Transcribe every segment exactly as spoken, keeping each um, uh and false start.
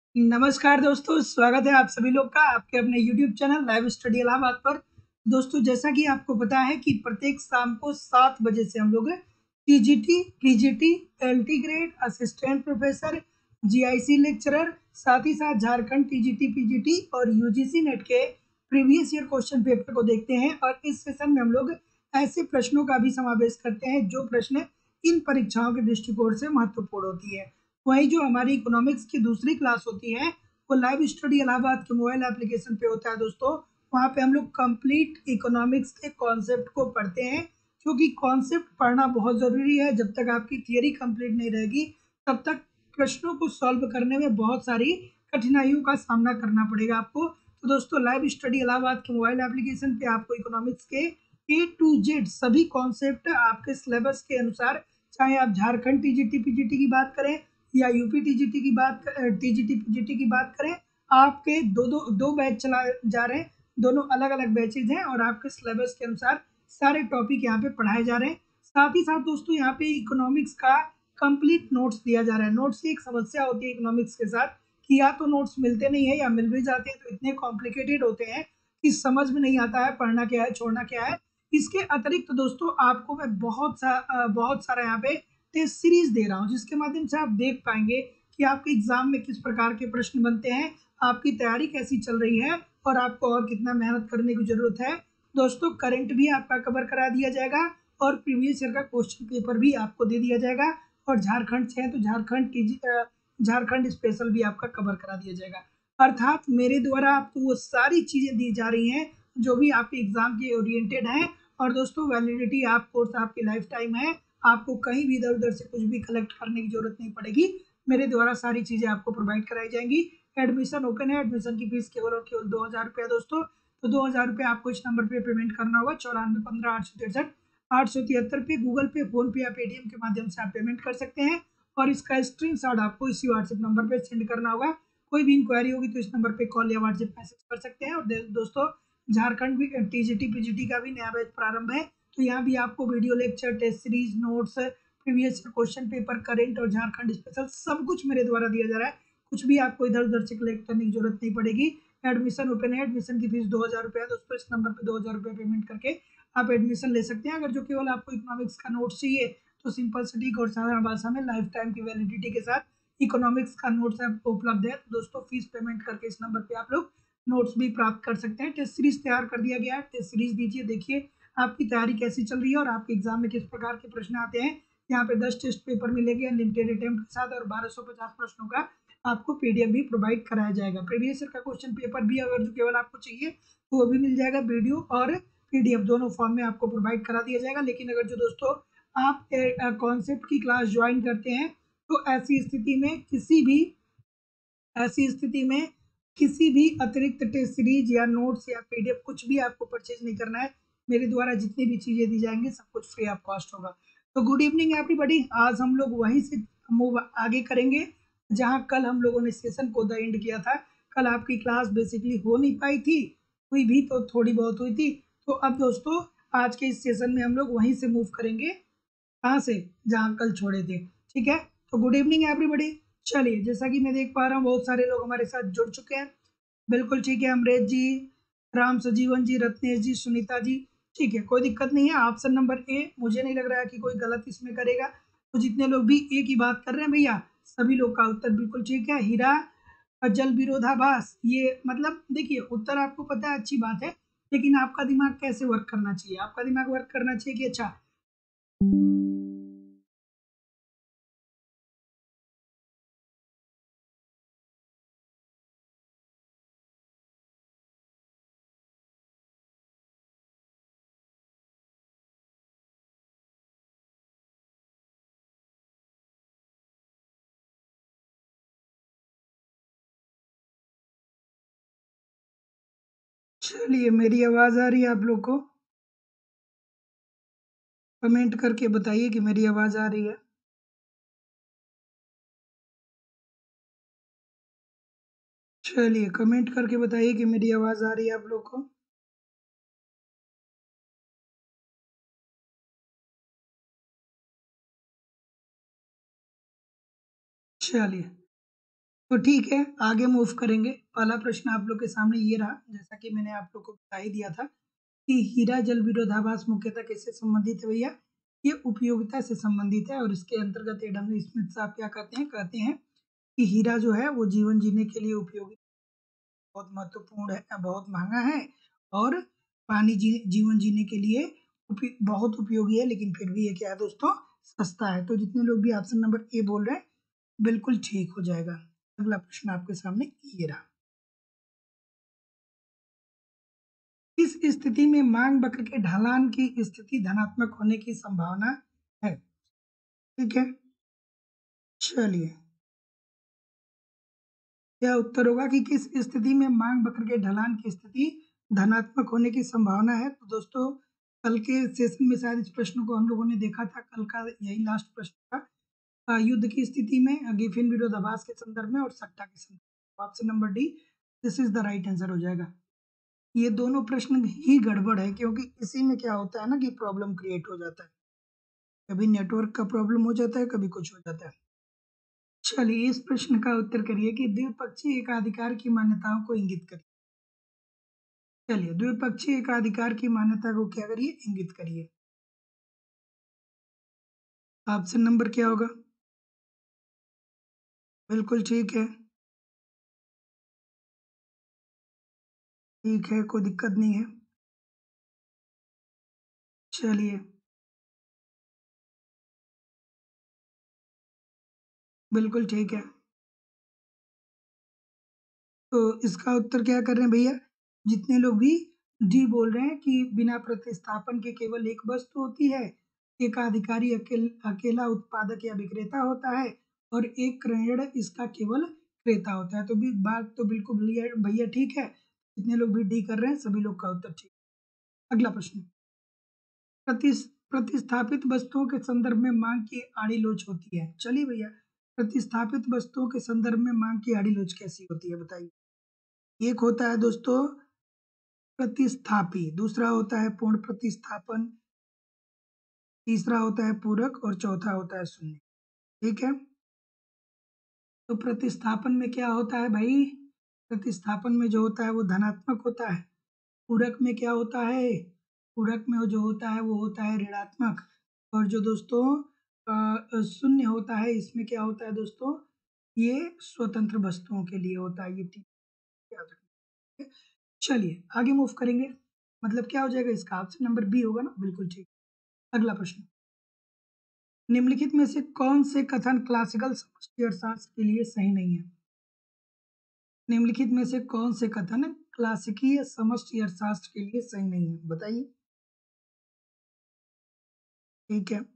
नमस्कार दोस्तों, स्वागत है आप सभी लोग का आपके अपने YouTube channel live study Allahabad पर। दोस्तों, जैसा कि आपको पता है कि प्रत्येक शाम को सात बजे से हम लोग TGT, PGT, LT grade, assistant professor, GIC lecturer, साथ ही साथ झारखंड टीजीटी, पीजीटी और यूजीसी नेट के प्रीवियस ईयर क्वेश्चन पेपर को देखते हैं। और इस सेशन में हम लोग ऐसे प्रश्नों का भी समावेश करते हैं जो प्रश्न इन परीक्षाओं के दृष्टिकोण से महत्वपूर्ण होती है। वही जो हमारी इकोनॉमिक्स की दूसरी क्लास होती है वो लाइव स्टडी इलाहाबाद के मोबाइल एप्लीकेशन पे होता है दोस्तों। वहाँ पे हम लोग कंप्लीट इकोनॉमिक्स के कॉन्सेप्ट को पढ़ते हैं, क्योंकि कॉन्सेप्ट पढ़ना बहुत ज़रूरी है। जब तक आपकी थियरी कंप्लीट नहीं रहेगी तब तक प्रश्नों को सॉल्व करने में बहुत सारी कठिनाइयों का सामना करना पड़ेगा आपको। तो दोस्तों, लाइव स्टडी इलाहाबाद के मोबाइल एप्लीकेशन पे आपको इकोनॉमिक्स के ए टू जेड सभी कॉन्सेप्ट आपके सिलेबस के अनुसार, चाहे आप झारखंड टीजीटी पीजीटी की बात करें या यूपी टीजीटी की बात टीजीटी पीजीटी की बात करें, आपके दो दो दो बैच चला जा रहे हैं। दोनों अलग अलग बैचेज हैं और आपके सिलेबस के अनुसार सारे टॉपिक यहाँ पे पढ़ाए जा रहे हैं। साथ ही साथ दोस्तों, यहाँ पे इकोनॉमिक्स का कंप्लीट नोट्स दिया जा रहा है। नोट्स की एक समस्या होती है इकोनॉमिक्स के साथ कि या तो नोट्स मिलते नहीं है या मिल भी जाते हैं तो इतने कॉम्प्लिकेटेड होते हैं कि समझ में नहीं आता है पढ़ना क्या है छोड़ना क्या है। इसके अतिरिक्त दोस्तों, आपको मैं बहुत सा अ, बहुत सारा यहाँ पे टेस्ट सीरीज दे रहा हूँ, जिसके माध्यम से आप देख पाएंगे कि आपके एग्जाम में किस प्रकार के प्रश्न बनते हैं, आपकी तैयारी कैसी चल रही है और आपको और कितना मेहनत करने की जरूरत है। दोस्तों, करंट भी आपका कवर करा दिया जाएगा और प्रीवियस ईयर का क्वेश्चन पेपर भी आपको दे दिया जाएगा। और झारखंड से है तो झारखंड टीजी झारखंड स्पेशल भी आपका कवर करा दिया जाएगा। अर्थात मेरे द्वारा आपको वो सारी चीजें दी जा रही हैं जो भी आपके एग्जाम के ओरिएंटेड हैं। और दोस्तों, वैलिडिटी आप कोर्स आपकी लाइफ टाइम है, आपको कहीं भी इधर उधर से कुछ भी कलेक्ट करने की जरूरत नहीं पड़ेगी। मेरे द्वारा सारी चीजें आपको प्रोवाइड कराई जाएंगी। एडमिशन ओपन है, एडमिशन की फीस केवल और केवल दो हजार रुपया दोस्तों। तो दो हजार रुपये आपको इस नंबर पे पेमेंट करना होगा, चौरानवे पंद्रह आठ सौ तिरसठ आठ सौ तिहत्तर पे गूगल पे, फोन पे या पेटीएम के माध्यम से आप पेमेंट कर सकते हैं। और इसका स्क्रीन शॉट आपको इसी व्हाट्सएप नंबर पे सेंड करना होगा। कोई भी इंक्वायरी होगी तो इस नंबर पे कॉल या व्हाट्सएप मैसेज कर सकते हैं। और दोस्तों, झारखंड भी टीजीटी पीजीटी का भी नया बैच प्रारंभ है, तो यहाँ भी आपको video lecture, test series, notes, previous question paper, current और झारखंड स्पेशल सब कुछ मेरे द्वारा दिया जा रहा है। कुछ भी आपको इधर उधर से कलेक्ट करने की जरूरत नहीं पड़ेगी। एडमिशन ओपन है, एडमिशन की फीस दो हजार रुपये है दोस्तों। इस नंबर पे दो हजार रुपये पेमेंट करके आप एडमिशन ले सकते हैं। अगर जो केवल आपको इकोनॉमिक्स का नोट्स चाहिए तो सिंपल सटीक और साधारण भाषा में लाइफ टाइम की वैलिडिटी के साथ इकोनॉमिक्स का नोट्स उपलब्ध है। तो दोस्तों, फीस पेमेंट करके इस नंबर पे आप लोग नोट्स भी प्राप्त कर सकते हैं। टेस्ट सीरीज तैयार कर दिया गया है, टेस्ट सीरीज दीजिए, देखिए आपकी तैयारी कैसी चल रही है और आपके एग्जाम में किस प्रकार के प्रश्न आते हैं। यहाँ पे दस टेस्ट पेपर मिलेंगे अनलिमिटेड अटेम्प्ट के साथ और बारह सौ पचास प्रश्नों का आपको पीडीएफ भी प्रोवाइड कराया जाएगा। प्रीवियस ईयर का क्वेश्चन पेपर भी अगर जो केवल आपको चाहिए तो वो भी मिल जाएगा, वीडियो और पीडीएफ दोनों फॉर्म में आपको प्रोवाइड करा दिया जाएगा। लेकिन अगर जो दोस्तों आप कॉन्सेप्ट की क्लास ज्वाइन करते हैं तो ऐसी स्थिति में किसी भी ऐसी स्थिति में किसी भी अतिरिक्त टेस्ट सीरीज या नोट्स या पीडीएफ कुछ भी आपको परचेज नहीं करना है। मेरे द्वारा जितनी भी चीज़ें दी जाएंगी सब कुछ फ्री ऑफ कॉस्ट होगा। तो गुड इवनिंग एवरीबॉडी। आज हम लोग वहीं से मूव आगे करेंगे जहां कल हम लोगों ने सेशन को द एंड किया था। कल आपकी क्लास बेसिकली हो नहीं पाई थी, हुई भी तो थोड़ी बहुत हुई थी। तो अब दोस्तों, आज के इस सेशन में हम लोग वहीं से मूव करेंगे, कहाँ से, जहाँ कल छोड़े थे। ठीक है, तो गुड इवनिंग एवरीबॉडी। चलिए, जैसा कि मैं देख पा रहा हूँ बहुत सारे लोग हमारे साथ जुड़ चुके हैं। बिल्कुल ठीक है, अमरेश जी, राम सजीवन जी, रत्नेश जी, सुनीता जी। ठीक है, कोई दिक्कत नहीं है। ऑप्शन नंबर ए मुझे नहीं लग रहा है कि कोई गलत इसमें करेगा। तो जितने लोग भी ए की बात कर रहे हैं भैया, सभी लोग का उत्तर बिल्कुल ठीक है। हीरा अजल विरोधाभास, ये मतलब देखिए उत्तर आपको पता है, अच्छी बात है। लेकिन आपका दिमाग कैसे वर्क करना चाहिए, आपका दिमाग वर्क करना चाहिए कि अच्छा। चलिए, मेरी आवाज़ आ रही है आप लोग को? कमेंट करके बताइए कि मेरी आवाज़ आ रही है। चलिए, कमेंट करके बताइए कि मेरी आवाज़ आ रही है आप लोग को। चलिए। तो ठीक है, आगे मूव करेंगे। पहला प्रश्न आप लोग के सामने ये रहा, जैसा कि मैंने आप लोग को बता ही दिया था कि हीरा जल विरोधाभास मुख्यतः किससे संबंधित है भैया? ये उपयोगिता से संबंधित है। और इसके अंतर्गत एडम स्मिथ साहब क्या कहते हैं? कहते हैं कि हीरा जो है वो जीवन जीने के लिए उपयोगी, बहुत महत्वपूर्ण है, बहुत महंगा है, और पानी जी, जीवन जीने के लिए उपि, बहुत उपयोगी है, लेकिन फिर भी ये क्या है दोस्तों? सस्ता है। तो जितने लोग भी ऑप्शन नंबर ए बोल रहे हैं बिल्कुल ठीक हो जाएगा। अगला प्रश्न आपके सामने ये रहा, इस स्थिति में मांग वक्र के ढलान की स्थिति धनात्मक होने की संभावना है। ठीक है, चलिए क्या उत्तर होगा कि किस स्थिति में मांग वक्र के ढलान की स्थिति धनात्मक होने की संभावना है? तो दोस्तों कल के सेशन में शायद इस प्रश्न को हम लोगों ने देखा था, कल का यही लास्ट प्रश्न था। अ, युद्ध की स्थिति में गिफिन विरोधाभास के संदर्भ में और सट्टा के संदर्भ में। Option number D this is the right answer हो जाएगा। ये दोनों प्रश्न ही गड़बड़ है, क्योंकि इसी में क्या होता है ना कि प्रॉब्लम क्रिएट हो जाता है, कभी नेटवर्क का प्रॉब्लम हो जाता है, कभी कुछ हो जाता है। चलिए इस प्रश्न का उत्तर करिए कि द्विपक्षीय एकाधिकार की मान्यताओं को इंगित करिए। चलिए द्विपक्षीय एकाधिकार की मान्यता को क्या करिए? इंगित करिए। ऑप्शन नंबर क्या होगा? बिल्कुल ठीक है, ठीक है, कोई दिक्कत नहीं है। चलिए बिल्कुल ठीक है। तो इसका उत्तर क्या कर रहे हैं भैया? जितने लोग भी डी बोल रहे हैं कि बिना प्रतिस्थापन के केवल एक वस्तु होती है, एकाधिकारी अकेल, अकेला उत्पादक या विक्रेता होता है, और एक क्रयण इसका केवल क्रेता होता है। तो भी बात तो बिल्कुल भैया भैया ठीक है। जितने लोग भी डी कर रहे हैं सभी लोग का उत्तर ठीक। अगला प्रश्न, प्रतिस प्रतिस्थापित वस्तुओं के संदर्भ में मांग की आड़ी लोच होती है। चलिए भैया, प्रतिस्थापित वस्तुओं के संदर्भ में मांग की आड़ी लोच कैसी होती है बताइए? एक होता है दोस्तों प्रतिस्थापी, दूसरा होता है पूर्ण प्रतिस्थापन, तीसरा होता है पूरक, और चौथा होता है शून्य। ठीक है, तो प्रतिस्थापन में क्या होता है भाई? प्रतिस्थापन में जो होता है वो धनात्मक होता है। पूरक में क्या होता है? पूरक में जो होता है वो होता है ऋणात्मक। और जो दोस्तों अ, शून्य होता है, इसमें क्या होता है दोस्तों? ये स्वतंत्र वस्तुओं के लिए होता है। ये ठीक याद रखना। चलिए आगे मूव करेंगे। मतलब क्या हो जाएगा इसका? ऑप्शन नंबर बी होगा ना? बिल्कुल ठीक। अगला प्रश्न, निम्नलिखित में से कौन से कथन क्लासिकल समष्टि अर्थशास्त्र के लिए सही नहीं है? निम्नलिखित में से कौन से कथन क्लासिकीय समष्टि अर्थशास्त्र के लिए सही नहीं है? बताइए। ठीक है,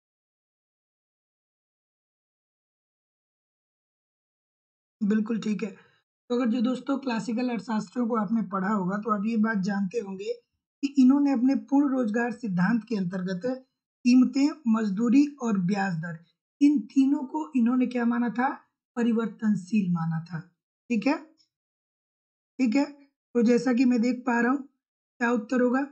बिल्कुल ठीक है। तो अगर जो दोस्तों क्लासिकल अर्थशास्त्रियों को आपने पढ़ा होगा तो आप ये बात जानते होंगे कि इन्होंने अपने पूर्ण रोजगार सिद्धांत के अंतर्गत कीमतें, मजदूरी और ब्याज दर, इन तीनों को इन्होंने क्या माना था? परिवर्तनशील माना था। ठीक है, ठीक है। तो जैसा कि मैं देख पा रहा हूँ, क्या उत्तर होगा?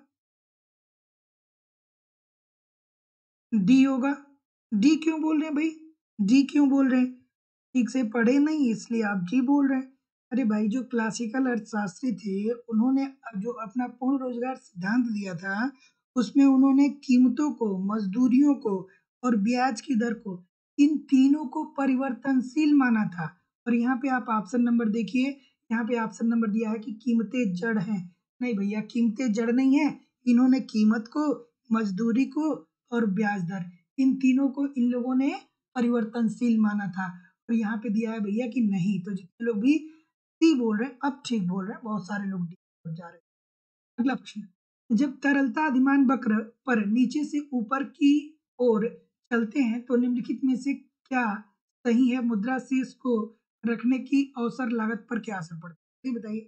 डी होगा। डी क्यों बोल रहे हैं भाई? डी क्यों बोल रहे हैं? ठीक से पढ़े नहीं इसलिए आप जी बोल रहे हैं। अरे भाई, जो क्लासिकल अर्थशास्त्री थे उन्होंने जो अपना पूर्ण रोजगार सिद्धांत दिया था, उसमें उन्होंने कीमतों को, मजदूरियों को और ब्याज की दर को, इन तीनों को परिवर्तनशील माना था। और यहाँ पे आप ऑप्शन नंबर देखिए, यहाँ पे ऑप्शन नंबर दिया है कि कीमतें जड़ हैं। नहीं भैया, कीमतें जड़ नहीं है। इन्होंने कीमत को, मजदूरी को और ब्याज दर, इन तीनों को इन लोगों ने परिवर्तनशील माना था। और यहाँ पे दिया है भैया कि नहीं। तो जितने लोग भी सी बोल रहे हैं अब ठीक बोल रहे हैं, बहुत सारे लोग डी पर जा रहे हैं। अगला प्रश्न, जब तरलता अधिमान वक्र पर नीचे से ऊपर की ओर चलते हैं तो निम्नलिखित में से क्या सही है? मुद्रा शेष को रखने की अवसर लागत पर क्या असर पड़ता है? ये बताइए।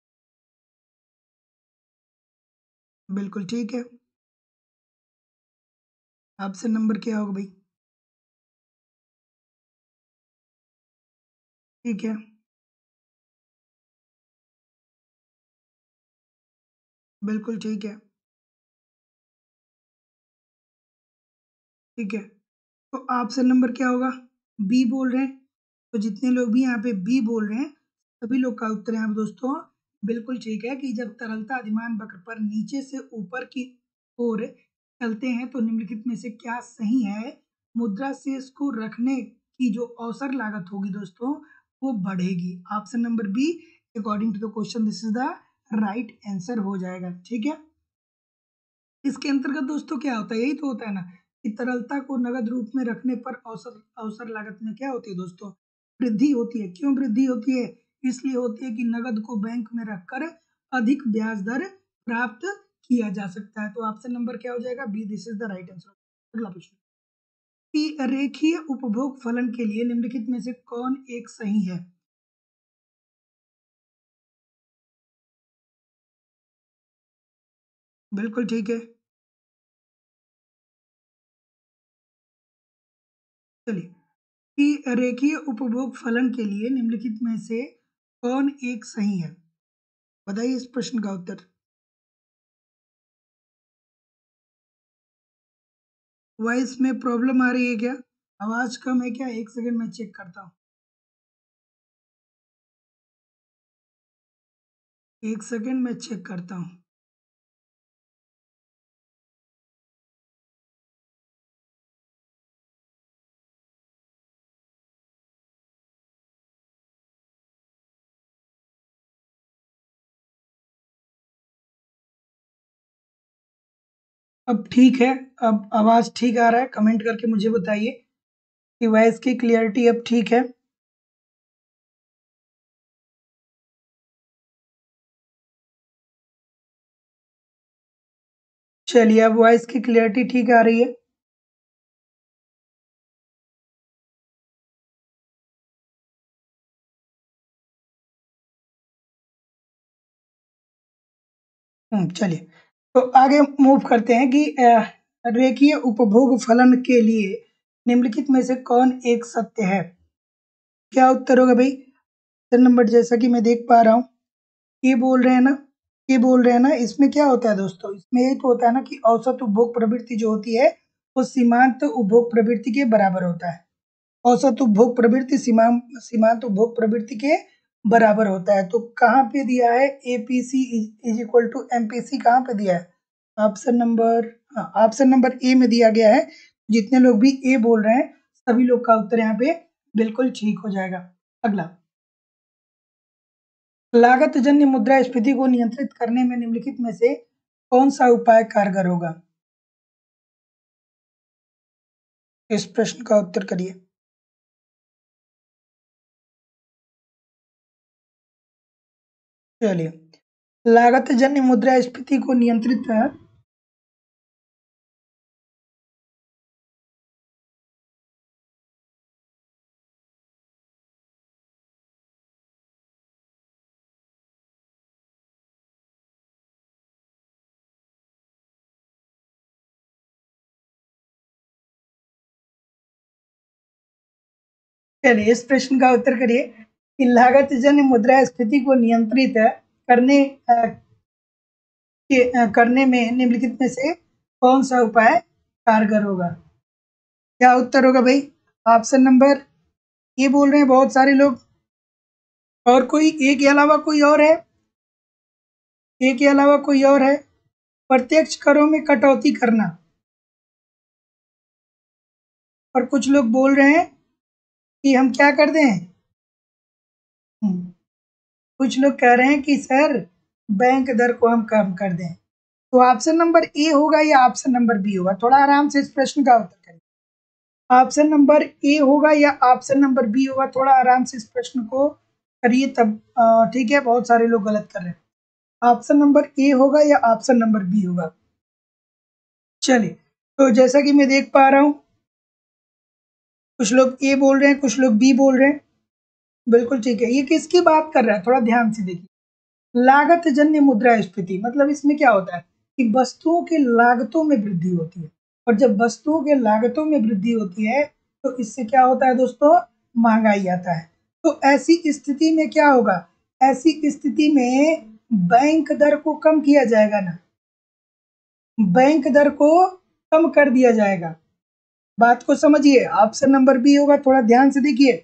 बिल्कुल ठीक है। ऑप्शन नंबर क्या होगा भाई? ठीक है, बिल्कुल ठीक है, ठीक है। तो ऑप्शन नंबर क्या होगा? बी बोल रहे हैं। तो जितने लोग भी यहाँ पे बी बोल रहे हैं सभी लोग का उत्तर यहाँ पे दोस्तों बिल्कुल ठीक है कि जब तरलता अधिमान वक्र पर नीचे से ऊपर की ओर चलते हैं तो निम्नलिखित में से क्या सही है? मुद्रा शेष को रखने की जो अवसर लागत होगी दोस्तों वो बढ़ेगी। Option number B according to the question this is the right answer हो जाएगा। ठीक है, इसके अंतर्गत दोस्तों क्या होता है? यही तो होता है ना कि तरलता को नगद रूप में रखने पर अवसर अवसर लागत में क्या होती है दोस्तों? वृद्धि होती है। क्यों वृद्धि होती है? इसलिए होती है कि नगद को बैंक में रखकर अधिक ब्याज दर प्राप्त किया जा सकता है। तो ऑप्शन नंबर क्या हो जाएगा? B, this is the right answer. अगला प्रश्न कि रेखीय उपभोग फलन के लिए निम्नलिखित में से कौन एक सही है? बिल्कुल ठीक है। चलिए, कि रेखीय उपभोग फलन के लिए निम्नलिखित में से कौन एक सही है? बताइए इस प्रश्न का उत्तर। वॉइस में प्रॉब्लम आ रही है क्या? आवाज कम है क्या? एक सेकंड में चेक करता हूँ। एक सेकंड में चेक करता हूँ। अब ठीक है, अब आवाज ठीक आ रहा है? कमेंट करके मुझे बताइए कि वॉइस की क्लियरिटी अब ठीक है। चलिए, अब वॉइस की क्लियरिटी ठीक आ रही है। हम्म, चलिए तो आगे मूव करते हैं कि अ, रेखीय उपभोग फलन के लिए निम्नलिखित में से कौन एक सत्य है? क्या उत्तर होगा भाई? ऑप्शन नंबर जैसा कि मैं देख पा रहा हूँ, ये बोल रहे हैं ना, ये बोल रहे हैं ना, इसमें क्या होता है दोस्तों? इसमें ये तो होता है ना कि औसत उपभोग प्रवृत्ति जो होती है वो सीमांत उपभोग प्रवृत्ति के बराबर होता है। औसत उपभोग प्रवृत्ति सीमांत सीमांत उपभोग प्रवृत्ति के बराबर होता है। तो कहाँ पे दिया है? APC is equal to MPC कहाँ पे दिया है? ऑप्शन नंबर, हाँ, ऑप्शन नंबर ए में दिया गया है। जितने लोग भी ए बोल रहे हैं सभी लोग का उत्तर यहाँ पे बिल्कुल ठीक हो जाएगा। अगला, लागत जन्य मुद्रास्फीति को नियंत्रित करने में निम्नलिखित में से कौन सा उपाय कारगर होगा? इस प्रश्न का उत्तर करिए। चलिए, लागत जन्य मुद्रास्फीति को नियंत्रित चलिए इस प्रश्न का उत्तर करिए कि लागत जन्य मुद्रास्फीति को नियंत्रित करने अ, के अ, करने में निम्नलिखित में से कौन सा उपाय कारगर होगा? क्या उत्तर होगा भाई? ऑप्शन नंबर ये बोल रहे हैं बहुत सारे लोग, और कोई एक के अलावा कोई और है? एक के अलावा कोई और है? प्रत्यक्ष करों में कटौती करना। और कुछ लोग बोल रहे हैं कि हम क्या कर दें? हम्म, कुछ लोग कह रहे हैं कि सर बैंक दर को हम कम कर दें। तो ऑप्शन नंबर ए होगा या ऑप्शन नंबर बी होगा? थोड़ा आराम से इस प्रश्न का उत्तर करिए। ऑप्शन नंबर ए होगा या ऑप्शन नंबर बी होगा? थोड़ा आराम से इस प्रश्न को करिए तब। अ, ठीक है, बहुत सारे लोग गलत कर रहे हैं। ऑप्शन नंबर ए होगा या ऑप्शन नंबर बी होगा? चलिए, तो जैसा कि मैं देख पा रहा हूँ कुछ लोग ए बोल रहे हैं, कुछ लोग बी बोल रहे हैं। बिल्कुल ठीक है। ये किसकी बात कर रहा है? थोड़ा ध्यान से देखिए। लागत जन्य मुद्रास्फीति मतलब इसमें क्या होता है कि वस्तुओं की लागतों में वृद्धि होती है, और जब वस्तुओं के लागतों में वृद्धि होती है तो इससे क्या होता है दोस्तों? महंगाई आता है। तो ऐसी स्थिति में क्या होगा? ऐसी स्थिति में बैंक दर को कम किया जाएगा ना, बैंक दर को कम कर दिया जाएगा। बात को समझिए। ऑप्शन नंबर बी होगा, थोड़ा ध्यान से देखिए।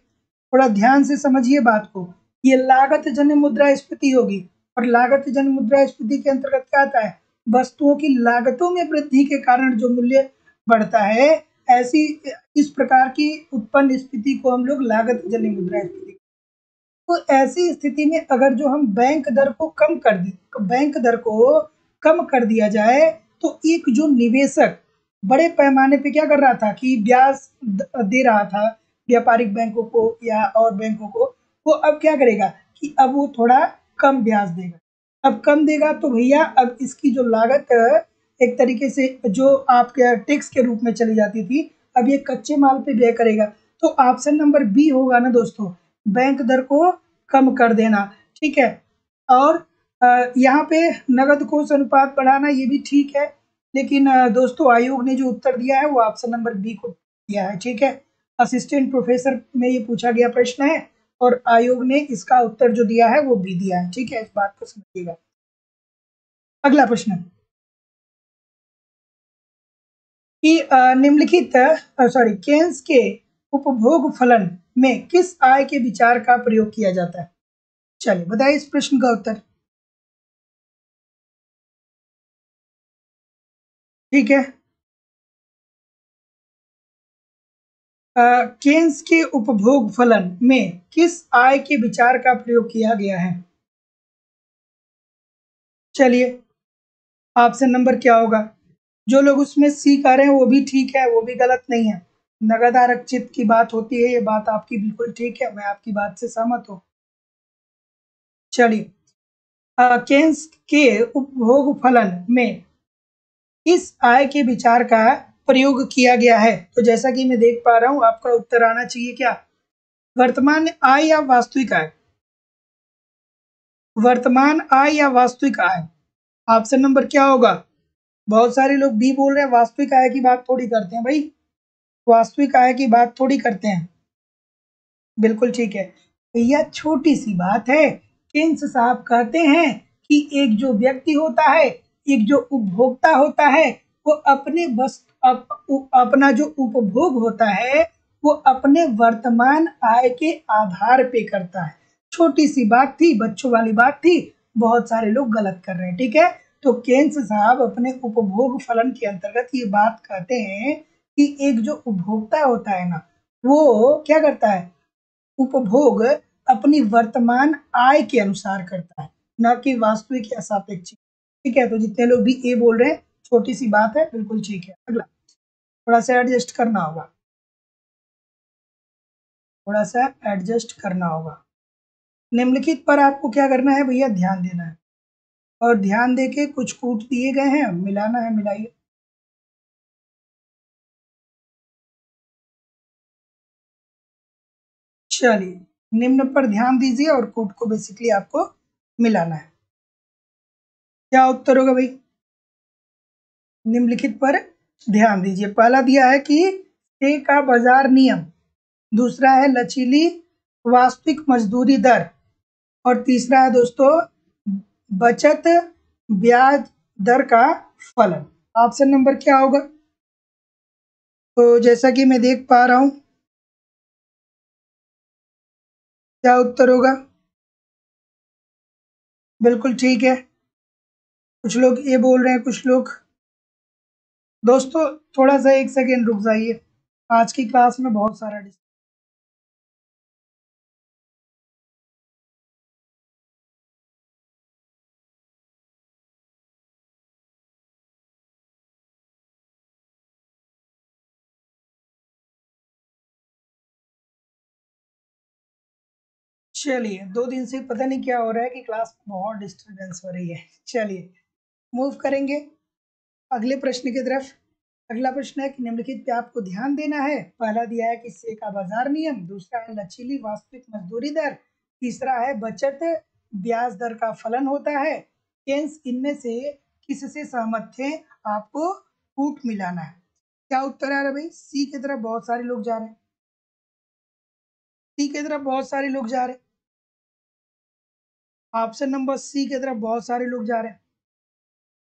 थोड़ा ध्यान से समझिए बात को। ये लागत जन्य मुद्रास्फीति होगी और लागत जन्य मुद्रास्फीति के अंतर्गत क्या आता है, वस्तुओं की लागतों में वृद्धि के कारण जो मूल्य बढ़ता है, ऐसी इस प्रकार की उत्पन्न स्थिति को हम लोग लागत जन्य मुद्रास्फीति। तो ऐसी स्थिति में अगर जो हम बैंक दर को कम कर दी, तो बैंक दर को कम कर दिया जाए, तो एक जो निवेशक बड़े पैमाने पे क्या कर रहा था कि ब्याज दे रहा था व्यापारिक बैंकों को या और बैंकों को, वो अब क्या करेगा कि अब वो थोड़ा कम ब्याज देगा। अब कम देगा तो भैया अब इसकी जो लागत एक तरीके से जो आपके टैक्स के रूप में चली जाती थी, अब ये कच्चे माल पे व्यय करेगा। तो ऑप्शन नंबर बी होगा ना दोस्तों, बैंक दर को कम कर देना। ठीक है, और यहाँ पे नगद कोष अनुपात बढ़ाना, ये भी ठीक है, लेकिन दोस्तों आयोग ने जो उत्तर दिया है वो ऑप्शन नंबर बी को दिया है। ठीक है, असिस्टेंट प्रोफेसर में ये पूछा गया प्रश्न है और आयोग ने इसका उत्तर जो दिया है वो बी दिया है। ठीक है, इस बात को समझिएगा। अगला प्रश्न कि निम्नलिखित सॉरी केन्स के उपभोग फलन में किस आय के विचार का प्रयोग किया जाता है? चलिए बताइए इस प्रश्न का उत्तर। ठीक है, केन्स के उपभोग फलन में किस आय के विचार का प्रयोग किया गया है? चलिए ऑप्शन नंबर क्या होगा? जो लोग उसमें सी कर रहे हैं वो भी ठीक है, वो भी गलत नहीं है। नगद आरक्षित की बात होती है, ये बात आपकी बिल्कुल ठीक है, मैं आपकी बात से सहमत हूँ। चलिए केन्स के उपभोग फलन में किस आय के विचार का प्रयोग किया गया है? तो जैसा कि मैं देख पा रहा हूं, आपका उत्तर आना चाहिए क्या, वर्तमान आय या वास्तविक आय? वर्तमान आय या वास्तविक आय? ऑप्शन नंबर क्या होगा? बहुत सारे लोग बी बोल रहे हैं, वास्तविक आय की बात थोड़ी करते हैं भाई, वास्तविक आय की बात थोड़ी करते हैं। बिल्कुल ठीक है, यह छोटी सी बात है। केन्स साहब कहते हैं कि एक जो व्यक्ति होता है, एक जो उपभोक्ता होता है, वो अपने वस्तु अप, अपना जो उपभोग होता है वो अपने वर्तमान आय के आधार पे करता है। छोटी सी बात थी, बच्चों वाली बात थी, बहुत सारे लोग गलत कर रहे हैं। ठीक है, तो केन्स साहब अपने उपभोग फलन के अंतर्गत ये बात कहते हैं कि एक जो उपभोक्ता होता है ना, वो क्या करता है, उपभोग अपनी वर्तमान आय के अनुसार करता है, न कि वास्तविक या सापेक्षिक। ठीक है, तो जितने लोग भी ए बोल रहे हैं, छोटी सी बात है, बिल्कुल ठीक है। अगला थोड़ा सा एडजस्ट करना होगा, थोड़ा सा एडजस्ट करना होगा। निम्नलिखित पर आपको क्या करना है भैया, ध्यान देना है, और ध्यान देके कुछ कूट दिए गए हैं, मिलाना है, मिलाइए। चलिए निम्न पर ध्यान दीजिए और कूट को बेसिकली आपको मिलाना है। क्या उत्तर होगा भाई? निम्नलिखित पर ध्यान दीजिए। पहला दिया है कि ए का बाजार नियम, दूसरा है लचीली वास्तविक मजदूरी दर, और तीसरा है दोस्तों बचत ब्याज दर का फलन। ऑप्शन नंबर क्या होगा? तो जैसा कि मैं देख पा रहा हूं, क्या उत्तर होगा? बिल्कुल ठीक है, कुछ लोग ये बोल रहे हैं, कुछ लोग। दोस्तों थोड़ा सा एक सेकेंड रुक जाइए, आज की क्लास में बहुत सारा डिस चलिए दो दिन से पता नहीं क्या हो रहा है कि क्लास में बहुत डिस्टरबेंस हो रही है। चलिए मूव करेंगे अगले प्रश्न की तरफ। अगला प्रश्न है कि निम्नलिखित पे आपको ध्यान देना है। पहला दिया है कि से का बाजार नियम, दूसरा है लचीली वास्तविक मजदूरी दर, तीसरा है बचत ब्याज दर का फलन होता है। केन्स इनमें से किससे सहमत थे? आपको कूट मिलाना है। क्या उत्तर आ रहा है भाई? सी की तरफ बहुत सारे लोग जा रहे हैं, सी की तरफ बहुत सारे लोग जा रहे हैं, ऑप्शन नंबर सी की तरफ बहुत सारे लोग जा रहे हैं।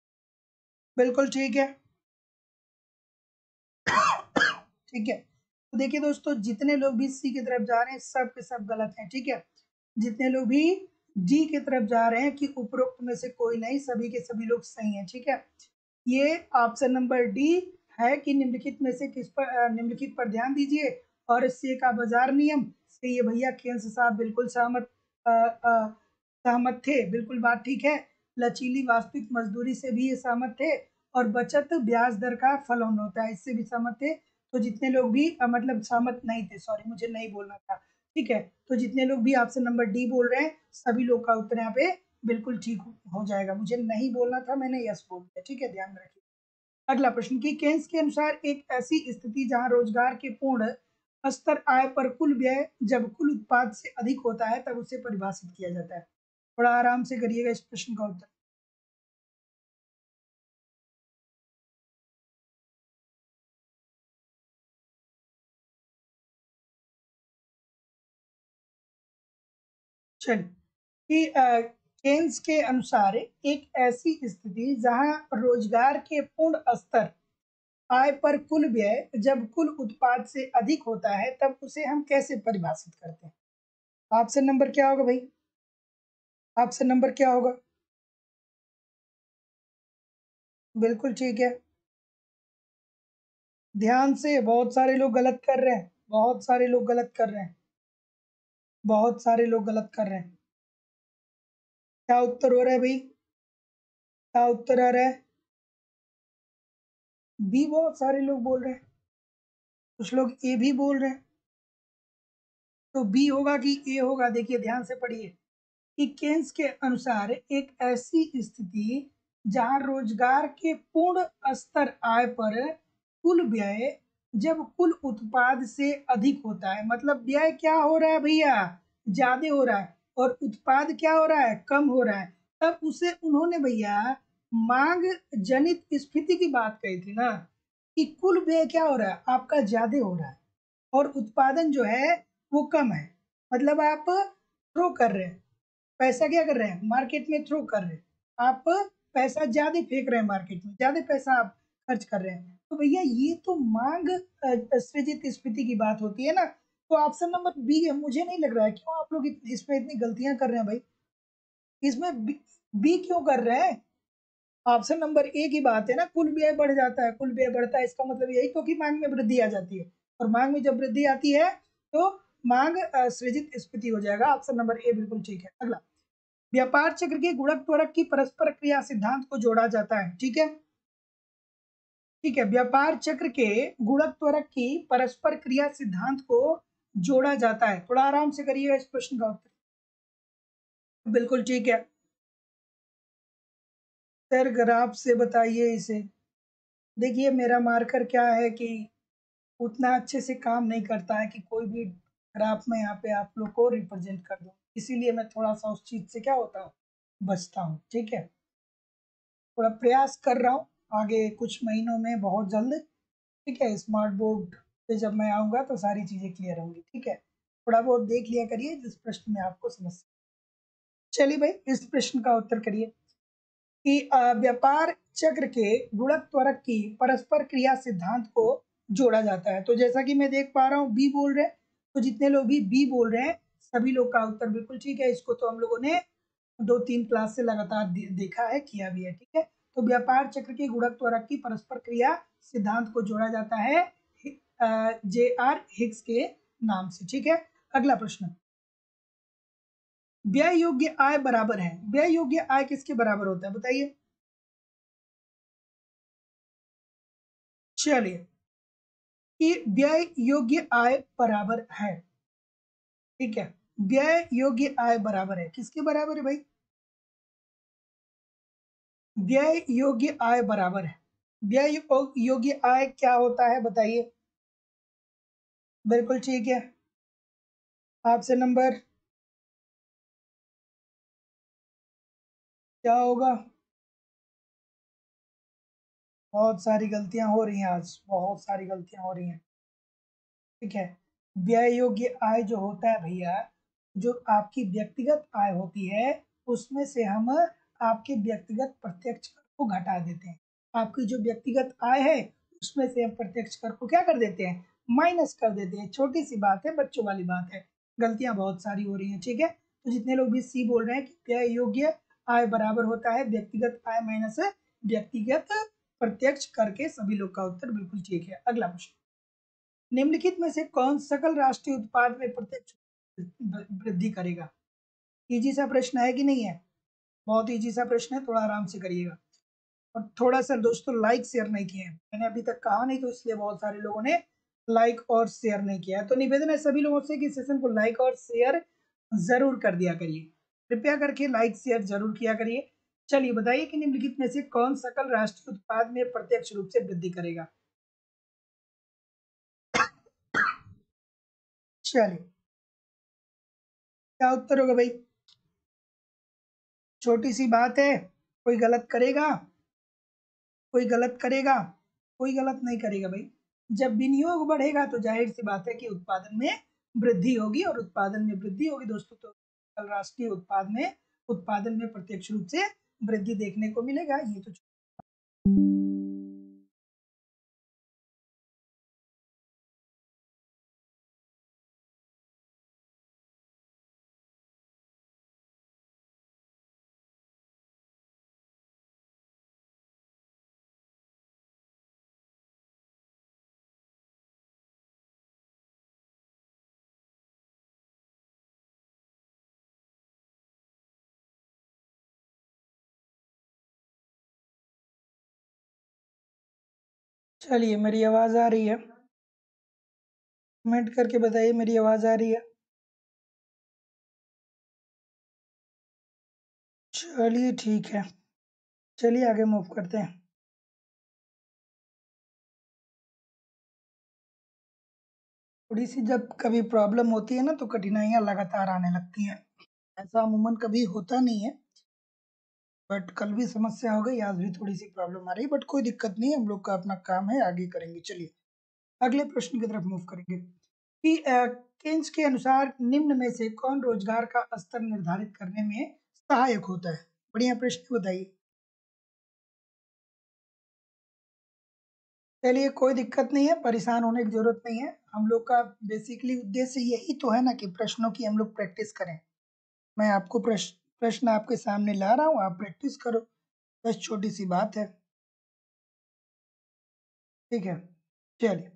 बिल्कुल ठीक है, ठीक है। तो देखिए दोस्तों, जितने लोग भी सी की तरफ जा रहे हैं सब के सब गलत हैं, ठीक है। जितने लोग भी डी की तरफ जा रहे हैं कि उपरोक्त में से कोई नहीं, सभी के सभी लोग सही हैं, ठीक है। ये ऑप्शन नंबर डी है कि निम्नलिखित में से किस पर, निम्नलिखित पर ध्यान दीजिए और से का बाजार नियम से ये भैया केंद्र साहब बिल्कुल सहमत सहमत थे, बिल्कुल बात ठीक है। लचीली वास्तविक मजदूरी से भी ये सहमत थे और बचत ब्याज दर का फलन होता है, इससे भी सहमत थे। तो जितने लोग भी आ, मतलब सहमत नहीं थे, सॉरी मुझे नहीं बोलना था, ठीक है। तो जितने लोग भी ऑप्शन नंबर डी बोल रहे हैं सभी लोग का उत्तर यहाँ पे बिल्कुल ठीक हो जाएगा। मुझे नहीं बोलना था, मैंने यस बोल दिया, ठीक है, ध्यान में रखिए। अगला प्रश्न कि केन्स के अनुसार एक ऐसी स्थिति जहां रोजगार के पूर्ण स्तर आय पर कुल व्यय जब कुल उत्पाद से अधिक होता है तब उसे परिभाषित किया जाता है। थोड़ा आराम से करिएगा इस प्रश्न का उत्तर। चलिए कि केन्स के अनुसार एक ऐसी स्थिति जहां रोजगार के पूर्ण स्तर आय पर कुल व्यय जब कुल उत्पाद से अधिक होता है तब उसे हम कैसे परिभाषित करते हैं। ऑप्शन नंबर क्या होगा भाई? ऑप्शन नंबर क्या होगा? बिल्कुल ठीक है, ध्यान से। बहुत सारे लोग गलत कर रहे हैं, बहुत सारे लोग गलत कर रहे हैं, बहुत सारे लोग गलत कर रहे हैं। क्या उत्तर हो रहा है भाई? क्या उत्तर आ रहा है? बी बहुत सारे लोग बोल रहे हैं, कुछ लोग ए भी बोल रहे हैं। तो बी होगा कि ए होगा? देखिए ध्यान से पढ़िए कि केन्स के अनुसार एक ऐसी स्थिति जहां रोजगार के पूर्ण स्तर आय पर कुल व्यय जब कुल उत्पाद से अधिक होता है, मतलब व्यय क्या हो रहा है भैया? ज्यादा हो रहा है, और उत्पाद क्या हो रहा है? कम हो रहा है। तब उसे उन्होंने भैया मांग जनित स्फीति की बात कही थी ना, कि कुल व्यय क्या हो रहा है? आपका ज्यादा हो रहा है और उत्पादन जो है वो कम है। मतलब आप थ्रो कर रहे हैं पैसा, क्या कर रहे हैं? मार्केट में थ्रो कर रहे हैं, आप पैसा ज्यादा फेंक रहे हैं मार्केट में, ज्यादा पैसा आप खर्च कर रहे हैं। तो भैया ये तो मांग अ, सृजित स्फीति की बात होती है ना। तो ऑप्शन नंबर बी है। मुझे नहीं लग रहा है क्यों आप लोग इत- इसमें इतनी गलतियां कर रहे हैं भाई। इसमें बी, बी क्यों कर रहे हैं? ऑप्शन नंबर ए की बात है ना, कुल व्यय बढ़ जाता है, कुल व्यय बढ़ता है, इसका मतलब यही तो कि मांग में वृद्धि आ जाती है, और मांग में जब वृद्धि आती है तो मांग अ, सृजित स्फीति हो जाएगा। ऑप्शन नंबर ए बिल्कुल ठीक है। अगला, व्यापार चक्र के गुणक त्वरक की परस्पर क्रिया सिद्धांत को जोड़ा जाता है, ठीक है। ठीक है, व्यापार चक्र के गुणक त्वरक की परस्पर क्रिया सिद्धांत को जोड़ा जाता है। थोड़ा आराम से करिएगा इस प्रश्न का उत्तर। बिल्कुल ठीक है सर, ग्राफ से बताइए इसे। देखिए मेरा मार्कर क्या है कि उतना अच्छे से काम नहीं करता है कि कोई भी ग्राफ में यहाँ पे आप लोग को रिप्रेजेंट कर दूं, इसीलिए मैं थोड़ा सा उस चीज से क्या होता हूँ, बचता हूँ, ठीक है। थोड़ा प्रयास कर रहा हूँ, आगे कुछ महीनों में बहुत जल्द, ठीक है, स्मार्ट बोर्ड पे जब मैं आऊँगा तो सारी चीज़ें क्लियर होंगी, ठीक है। थोड़ा बहुत देख लिया करिए जिस प्रश्न में आपको समस्या। चलिए भाई, इस प्रश्न का उत्तर करिए कि अ, व्यापार चक्र के गुणक त्वरक की परस्पर क्रिया सिद्धांत को जोड़ा जाता है। तो जैसा कि मैं देख पा रहा हूँ बी बोल रहे हैं, तो जितने लोग भी बी बोल रहे हैं सभी लोग का उत्तर बिल्कुल ठीक है। इसको तो हम लोगों ने दो तीन क्लास से लगातार दे, देखा है, किया भी है, ठीक है। तो व्यापार चक्र के गुणक त्वरक की परस्पर क्रिया सिद्धांत को जोड़ा जाता है जे आर हिक्स के नाम से, ठीक है। अगला प्रश्न, व्यय योग्य आय बराबर है। व्यय योग्य आय किसके बराबर होता है बताइए? चलिए, कि व्यय योग्य आय बराबर है, ठीक है। व्यय योग्य आय बराबर है, किसके बराबर है भाई? व्यय योग्य आय बराबर है। व्यय योग्य आय क्या होता है बताइए? बिल्कुल ठीक है, ऑप्शन नंबर क्या होगा? बहुत सारी गलतियां हो रही हैं आज, बहुत सारी गलतियां हो रही हैं, ठीक है। व्यय योग्य आय जो होता है भैया, जो आपकी व्यक्तिगत आय होती है उसमें से हम आपके व्यक्तिगत प्रत्यक्ष कर को घटा देते हैं। आपकी जो व्यक्तिगत आय है उसमें से हम प्रत्यक्ष कर को क्या कर देते हैं? माइनस कर देते हैं। छोटी सी बात है, बच्चों वाली बात है, गलतियां बहुत सारी हो रही हैं, ठीक है। तो जितने लोग भी सी बोल रहे हैं कि व्यय योग्य आय बराबर होता है व्यक्तिगत आय माइनस व्यक्तिगत प्रत्यक्ष कर के, सभी लोग का उत्तर बिल्कुल ठीक है। अगला प्रश्न, निम्नलिखित में से कौन सकल राष्ट्रीय उत्पाद में प्रत्यक्ष वृद्धि करेगा? इजी सा प्रश्न है कि नहीं है? बहुत इजी सा प्रश्न है, थोड़ा आराम से करिएगा। और थोड़ा सा दोस्तों लाइक शेयर नहीं किए हैं, मैंने अभी तक कहा नहीं, तो इसलिए बहुत सारे लोगों ने लाइक और शेयर नहीं किया है। तो निवेदन है सभी लोगों से कि सेशन को लाइक और शेयर जरूर कर दिया करिए, कृपया करके लाइक शेयर जरूर किया करिए। चलिए बताइए कि निम्नलिखित में से कौन सकल राष्ट्रीय उत्पाद में प्रत्यक्ष रूप से वृद्धि करेगा? चलिए, क्या उत्तर होगा भाई? छोटी सी बात है, कोई गलत करेगा? कोई गलत करेगा? कोई गलत नहीं करेगा भाई। जब विनियोग बढ़ेगा तो जाहिर सी बात है कि उत्पादन में वृद्धि होगी, और उत्पादन में वृद्धि होगी दोस्तों तो राष्ट्रीय उत्पाद में उत्पादन में प्रत्यक्ष रूप से वृद्धि देखने को मिलेगा। ये तो चलिए, मेरी आवाज आ रही है? कमेंट करके बताइए मेरी आवाज आ रही है? चलिए ठीक है, चलिए आगे मूव करते हैं। थोड़ी सी जब कभी प्रॉब्लम होती है ना तो कठिनाइयां लगातार आने लगती हैं। ऐसा अमूमन कभी होता नहीं है, बट कल भी समस्या हो गई, आज भी थोड़ी सी प्रॉब्लम आ रही है, बट कोई दिक्कत नहीं है, हम लोग का अपना काम है, आगे करेंगे। चलिए अगले प्रश्न की तरफ मूव करेंगे कि केन्स के अनुसार निम्न में से कौन रोजगार का स्तर निर्धारित करने में सहायक होता है? बढ़िया प्रश्न, बताइए। चलिए कोई दिक्कत नहीं है, परेशान होने की जरूरत नहीं है। हम लोग का बेसिकली उद्देश्य यही तो है ना कि प्रश्नों की हम लोग प्रैक्टिस करें। मैं आपको प्रश्न प्रश्न आपके सामने ला रहा हूँ, आप प्रैक्टिस करो, बस छोटी सी बात है, ठीक है। चलिए,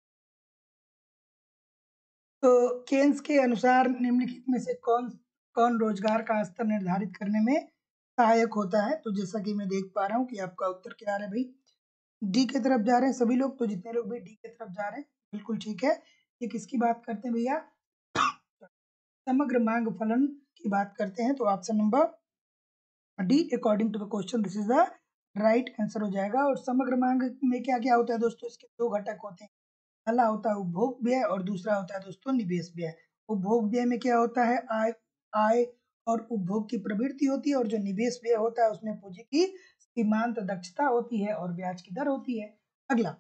तो केन्स के अनुसार निम्नलिखित में से कौन कौन रोजगार का स्तर निर्धारित करने में सहायक होता है? तो जैसा कि मैं देख पा रहा हूँ कि आपका उत्तर क्या आ रहा है भाई, डी की तरफ जा रहे हैं सभी लोग। तो जितने लोग भी डी की तरफ जा रहे हैं बिल्कुल ठीक है। ये किसकी बात करते हैं भैया? समग्र मांग फलन की बात करते हैं। तो option number D according to the question this is the right answer हो जाएगा। और समग्र मांग में क्या क्या होता है दोस्तों? इसके दो घटक होते हैं, पहला होता है उपभोग व्यय और दूसरा होता है दोस्तों निवेश व्यय। उपभोग व्यय में क्या होता है? आय आय और उपभोग की प्रवृत्ति होती है, और जो निवेश व्यय होता है उसमें पूंजी की सीमांत दक्षता होती है और ब्याज की दर होती है। अगला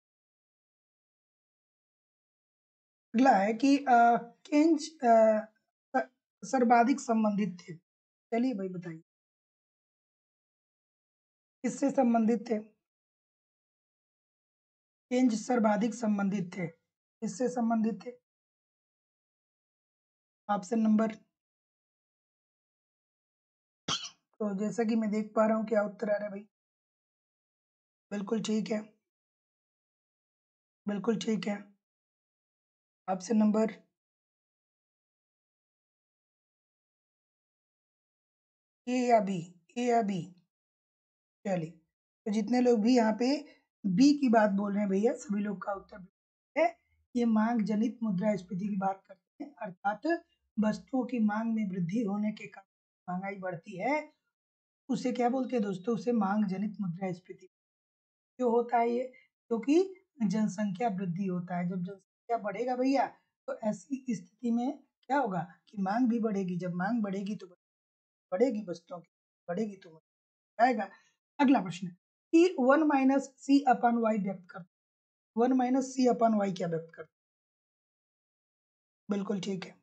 अगला है कि केंज सर्वाधिक संबंधित थे। चलिए भाई बताइए, किससे संबंधित थे? केंज सर्वाधिक संबंधित थे, किससे संबंधित थे? ऑप्शन नंबर, तो जैसा कि मैं देख पा रहा हूँ, क्या उत्तर आ रहा है भाई? बिल्कुल ठीक है, बिल्कुल ठीक है। ऑप्शन नंबर ए या बी? ए या बी? चलिए, तो जितने लोग भी यहाँ पे बी की बात बोल रहे हैं भैया, सभी लोग का उत्तर है। ये मांग जनित मुद्रास्फीति की बात करते हैं, अर्थात वस्तुओं की मांग में वृद्धि होने के कारण महंगाई बढ़ती है, उसे क्या बोलते हैं दोस्तों? उसे मांग जनित मुद्रास्फीति। क्यों होता है ये? क्योंकि जनसंख्या वृद्धि होता है। जब जनसंख्या बढ़ेगा भैया, तो ऐसी स्थिति में क्या होगा कि मांग भी बढ़ेगी। जब मांग बढ़ेगी तो बढ़ेगी वस्तुओं की, बढ़ेगी तो आएगा। अगला प्रश्न, कि one minus C upon Y व्यक्त करता है। One minus C upon Y क्या व्यक्त करता है? बिल्कुल ठीक है,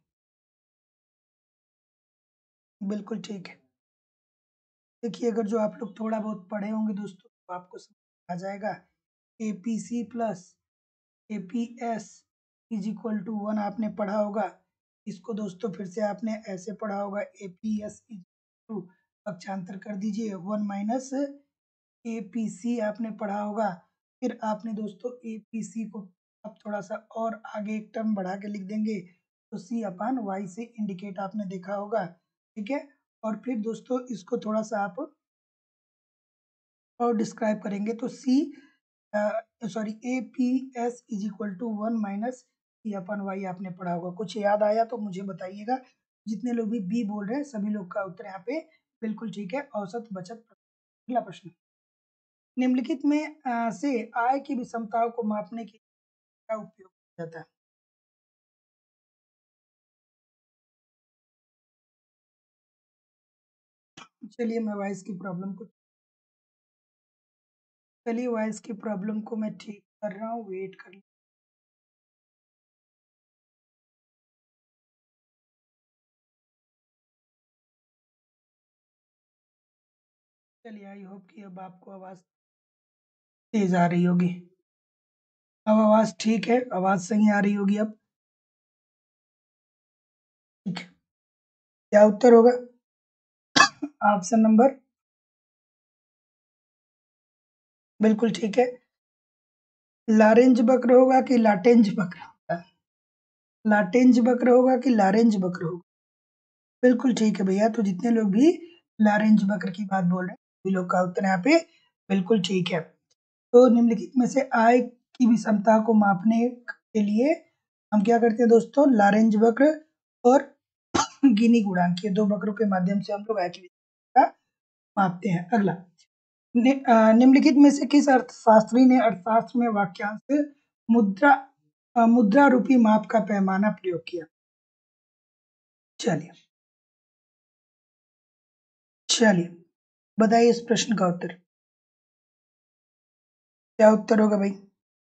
बिल्कुल ठीक है। देखिए, अगर जो आप लोग थोड़ा बहुत पढ़े होंगे दोस्तों तो आपको समझ आ जाएगा। A P C plus A P S is equal to one आपने पढ़ा होगा। इसको दोस्तों फिर से आपने ऐसे पढ़ा होगा, A P S is to, पक्षांतर कर दीजिए, one minus A P C आपने पढ़ा होगा। फिर आपने दोस्तों ए पी सी को अब थोड़ा सा और आगे एक टर्म बढ़ा के लिख देंगे, तो सी अपान वाई से इंडिकेट आपने देखा होगा, ठीक है। और फिर दोस्तों इसको थोड़ा सा आप और डिस्क्राइब करेंगे तो C sorry A P S is equal to one minus C upon Y आपने पढ़ा होगा। कुछ याद आया तो मुझे बताइएगा। जितने लोग भी बी बोल रहे हैं सभी लोग का उत्तर यहाँ पे बिल्कुल ठीक है, औसत बचत। अगला प्रश्न, निम्नलिखित में अ, से आय की विषमताओं को मापने के लिए क्या उपयोग किया जाता है? चलिए मैं वॉइस की प्रॉब्लम को चलिए वॉइस की प्रॉब्लम को मैं ठीक कर रहा हूँ, वेट कर। चलिए आई होप कि अब आपको आवाज तेज आ रही होगी। अब आवाज ठीक है, आवाज सही आ रही होगी अब, ठीक है। क्या उत्तर होगा? ऑप्शन नंबर बिल्कुल ठीक है। लारेंज वक्र होगा कि लाटेंज वक्र होगा? लाटेंज वक्र होगा कि लारेंज वक्र होगा? बिल्कुल ठीक है भैया। तो जितने लोग भी लारेंज वक्र की बात बोल रहे हैं सभी लोग का उत्तर यहाँ पे बिल्कुल ठीक है। तो निम्नलिखित में से आय की विषमता को मापने के लिए हम क्या करते हैं दोस्तों? लारेंज वक्र और गिनी गुणांक, ये दो वक्रों के माध्यम से हम लोग आय की विषमता मापते हैं। अगला, नि, अ, निम्नलिखित में से किस अर्थशास्त्री ने अर्थशास्त्र में वाक्यांश मुद्रा अ, मुद्रा रूपी माप का पैमाना प्रयोग किया? चलिए चलिए बताइए इस प्रश्न का उत्तर। क्या उत्तर होगा भाई?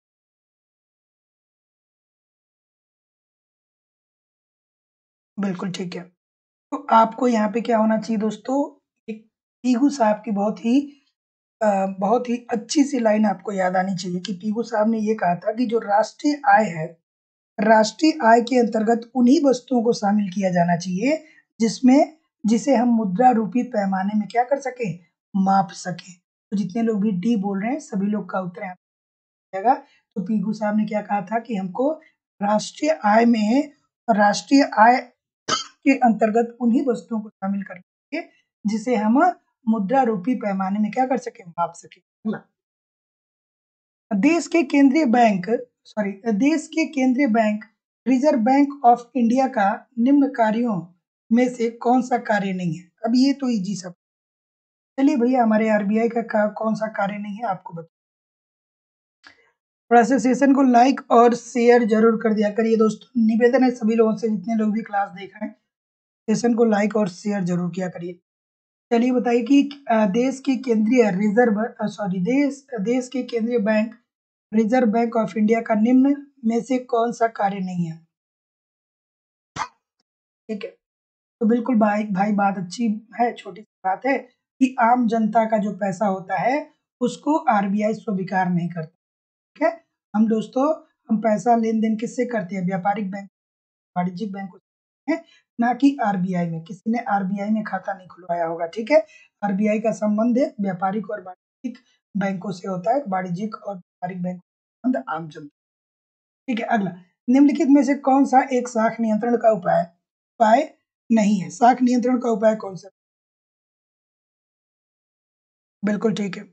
बिल्कुल ठीक है। तो आपको यहाँ पे क्या होना चाहिए दोस्तों? एक पीहू साहब की बहुत ही अ, बहुत ही अच्छी सी लाइन आपको याद आनी चाहिए कि पीहू साहब ने ये कहा था कि जो राष्ट्रीय आय है, राष्ट्रीय आय के अंतर्गत उन्हीं वस्तुओं को शामिल किया जाना चाहिए जिसमें जिसे हम मुद्रा रूपी पैमाने में क्या कर सके, माप सके। तो जितने लोग भी डी बोल रहे हैं सभी लोग का उत्तर यहाँ पे आएगा। तो पीहू साहब ने क्या कहा था कि हमको राष्ट्रीय आय में राष्ट्रीय आय के अंतर्गत उन्हीं वस्तुओं को शामिल करके जिसे हम मुद्रा रूपी पैमाने में क्या कर सके, माप सके। अगला, देश के केंद्रीय बैंक सॉरी देश के केंद्रीय bank Reserve Bank of India का निम्न कार्यों में से कौन सा कार्य नहीं है? अब ये तो इजी सब। चलिए भैया हमारे आर बी आई का, का कौन सा कार्य नहीं है आपको बता। थोड़ा सा सेशन को लाइक और शेयर जरूर कर दिया करिए दोस्तों, निवेदन है सभी लोगों से, जितने लोग भी क्लास देख रहे हैं सेशन को लाइक और शेयर जरूर किया करिए। चलिए बताइए कि अ, देश के केंद्रीय रिजर्व सॉरी देश देश के केंद्रीय bank Reserve Bank of India का निम्न में से कौन सा कार्य नहीं है? ठीक है। तो बिल्कुल भाई भाई बात अच्छी है, छोटी सी बात है कि आम जनता का जो पैसा होता है उसको आर बी आई स्वीकार नहीं करता, ठीक है। हम दोस्तों हम पैसा लेन देन किससे करते हैं? व्यापारिक बैंक, वाणिज्यिक बैंक है, ना कि आर बी आई में। किसी ने आर बी आई में खाता नहीं खुलवाया होगा, ठीक है। आर बी आई का संबंध है व्यापारिक और वाणिज्यिक बैंकों से होता है, वाणिज्यिक और व्यापारिक बैंक का संबंध आम जनता, ठीक है। अगला, निम्नलिखित में से कौन सा एक शाख नियंत्रण का उपाय उपाय नहीं है? शाख नियंत्रण का उपाय कौन सा? बिल्कुल ठीक है।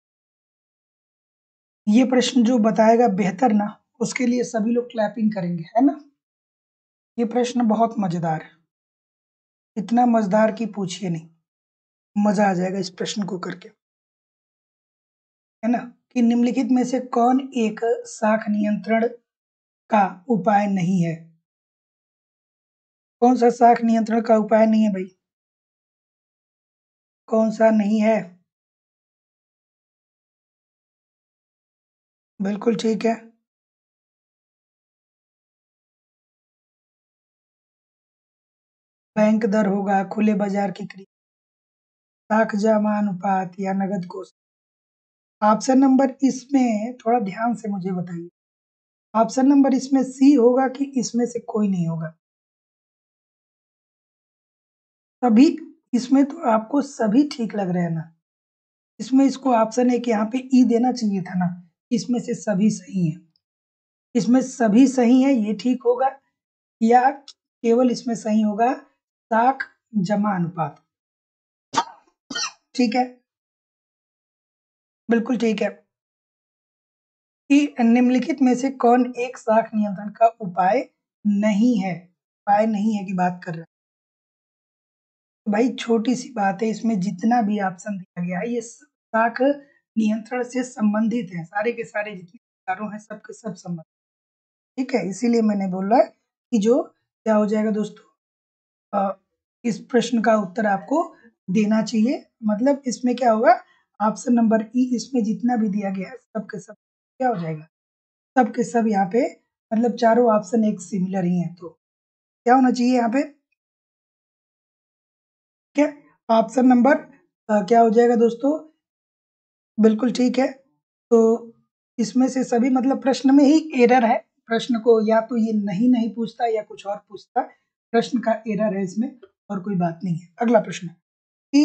ये प्रश्न जो बताएगा बेहतर ना, उसके लिए सभी लोग क्लैपिंग करेंगे, है ना। ये प्रश्न बहुत मजेदार है, इतना मजेदार की पूछिए नहीं, मजा आ जाएगा इस प्रश्न को करके, है ना। कि निम्नलिखित में से कौन एक शाख नियंत्रण का उपाय नहीं है? कौन सा शाख नियंत्रण का उपाय नहीं है भाई? कौन सा नहीं है? बिल्कुल ठीक है। बैंक दर होगा, खुले बाजार की खरीद, साख जमा अनुपात या नगद कोष? ऑप्शन नंबर इसमें थोड़ा ध्यान से मुझे बताइए। ऑप्शन नंबर इसमें सी होगा कि इसमें से कोई नहीं होगा? सभी, इसमें तो आपको सभी ठीक लग रहे हैं ना? इसमें इसको ऑप्शन एक यहाँ पे ई देना चाहिए था ना, इसमें से सभी सही हैं। इसमें सभी सही हैं ये ठीक होगा, या केवल इसमें सही होगा साख जमा अनुपात? ठीक है, बिल्कुल ठीक है। कि निम्नलिखित में से कौन एक साख नियंत्रण का उपाय नहीं है? उपाय नहीं है की बात कर रहे हैं। भाई छोटी सी बात है, इसमें जितना भी ऑप्शन दिया गया है ये साख नियंत्रण से संबंधित है, सारे के सारे जितने विचारों हैं सबके सब संबंधित, ठीक है। इसीलिए मैंने बोला कि जो क्या हो जाएगा दोस्तों, अ, इस प्रश्न का उत्तर आपको देना चाहिए। मतलब इसमें क्या होगा, ऑप्शन नंबर ई, इसमें जितना भी दिया गया है सबके सब क्या हो जाएगा, सब के सब यहाँ पे, मतलब चारों ऑप्शन एक सिमिलर ही है, तो क्या होना चाहिए यहाँ पे, क्या ऑप्शन नंबर अ, क्या हो जाएगा दोस्तों, बिल्कुल ठीक है। तो इसमें से सभी, मतलब प्रश्न में ही एरर है, प्रश्न को या तो ये नहीं नहीं पूछता या कुछ और पूछता, प्रश्न का एरर है इसमें, और कोई बात नहीं है। अगला प्रश्न कि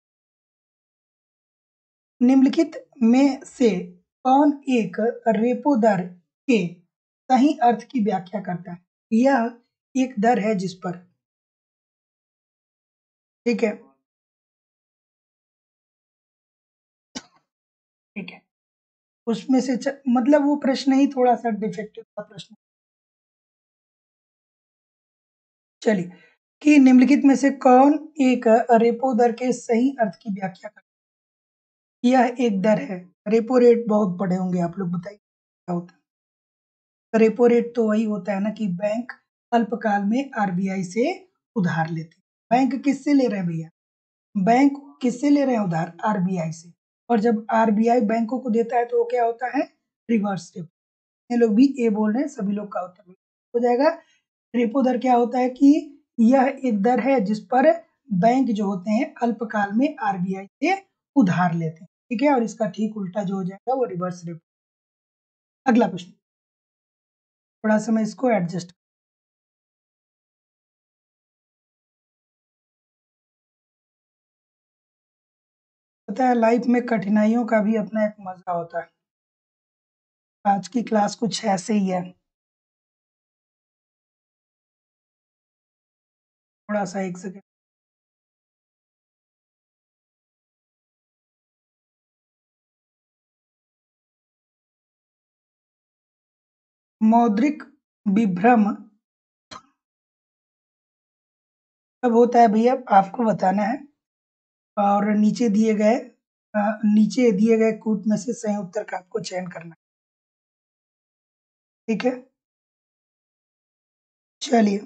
निम्नलिखित में से कौन एक रेपो दर के सही अर्थ की व्याख्या करता है? यह एक दर है जिस पर, ठीक है, ठीक है, उसमें से च, मतलब वो प्रश्न ही थोड़ा सा डिफेक्टिव था प्रश्न। चलिए, कि निम्नलिखित में से कौन एक रेपो दर के सही अर्थ की व्याख्या करता है? यह एक दर है। रेपो रेट बहुत पढ़े होंगे आप लोग, बताइए क्या होता है? रेपो रेट तो वही होता है ना कि बैंक अल्पकाल में आरबीआई से उधार लेते हैं। बैंक किससे ले रहे हैं भैया? बैंक किससे ले रहे हैं उधार? आरबीआई से। और जब आरबीआई बैंकों को देता है तो वो क्या होता है? Reverse repo. ये लोग भी ए बोल रहे हैं, सभी लोग का उत्तर हो जाएगा। रेपो दर क्या होता है कि यह एक दर है जिस पर बैंक जो होते हैं अल्पकाल में आरबीआई से उधार लेते हैं, ठीक है। और इसका ठीक उल्टा जो हो जाएगा वो रिवर्स रेपो। अगला प्रश्न, थोड़ा सा मैं इसको एडजस्ट, पता है लाइफ में कठिनाइयों का भी अपना एक मजा होता है। आज की क्लास कुछ ऐसे ही है, थोड़ा सा एक सेकेंड। मौद्रिक विभ्रम कब होता है भैया, आपको बताना है। और नीचे दिए गए अ, नीचे दिए गए कूट में से सही उत्तर का आपको चयन करना है, ठीक है। चलिए,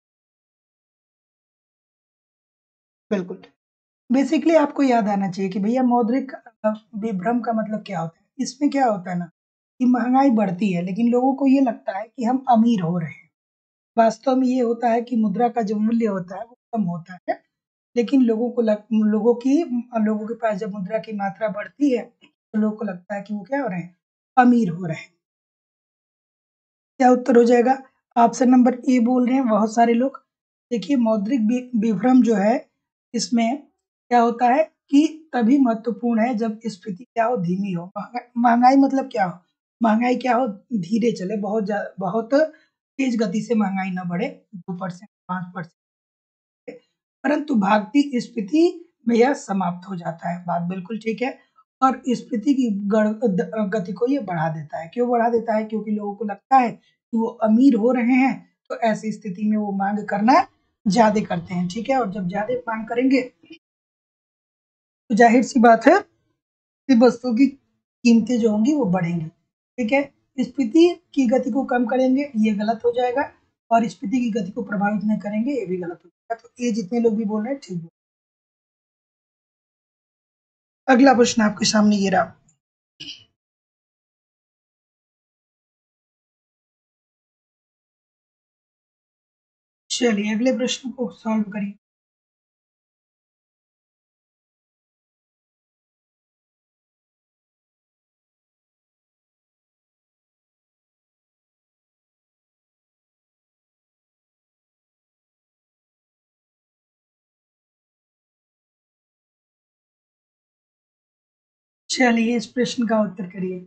बिल्कुल, बेसिकली आपको याद आना चाहिए कि भैया मौद्रिक अ, विभ्रम का मतलब क्या होता है। इसमें क्या होता है ना कि महंगाई बढ़ती है लेकिन लोगों को ये लगता है कि हम अमीर हो रहे हैं। वास्तव में ये होता है कि मुद्रा का जो मूल्य होता है वो कम होता है, लेकिन लोगों को लग, लोगों की लोगों के पास जब मुद्रा की मात्रा बढ़ती है तो लोगों को लगता है कि वो क्या हो रहे हैं, अमीर हो रहे हैं। क्या उत्तर हो जाएगा? ऑप्शन नंबर ए बोल रहे हैं बहुत सारे लोग। देखिए मौद्रिक वि- विभ्रम जो है, इसमें क्या होता है कि तभी महत्वपूर्ण है जब स्फीति क्या हो, धीमी हो। महंगा- महंगाई मतलब क्या हो, महंगाई क्या हो, धीरे चले, बहुत ज्या- बहुत तेज गति से महंगाई ना बढ़े, दो परसेंट, पांच परसेंट, परंतु भागती स्फीति भैया समाप्त हो जाता है। बात बिल्कुल ठीक है। और स्फीति की गड़- द- गति को ये बढ़ा देता है। क्यों बढ़ा देता है? क्योंकि लोगों को लगता है कि वो अमीर हो रहे हैं, तो ऐसी स्थिति में वो मांग करना ज्यादा करते हैं, ठीक है। और जब ज्यादा मांग करेंगे तो जाहिर सी बात है कि वस्तुओं की कीमतें जो होंगी वो बढ़ेंगी, ठीक है। स्फीति की गति को कम करेंगे ये गलत हो जाएगा, और स्फीति की गति को प्रभावित नहीं करेंगे ये भी गलत हो जाएगा। तो ये जितने लोग भी बोल रहे हैं ठीक है। अगला प्रश्न आपके सामने ये रहा। चलिए अगले प्रश्न को सॉल्व करिए। चलिए इस प्रश्न का उत्तर करिए।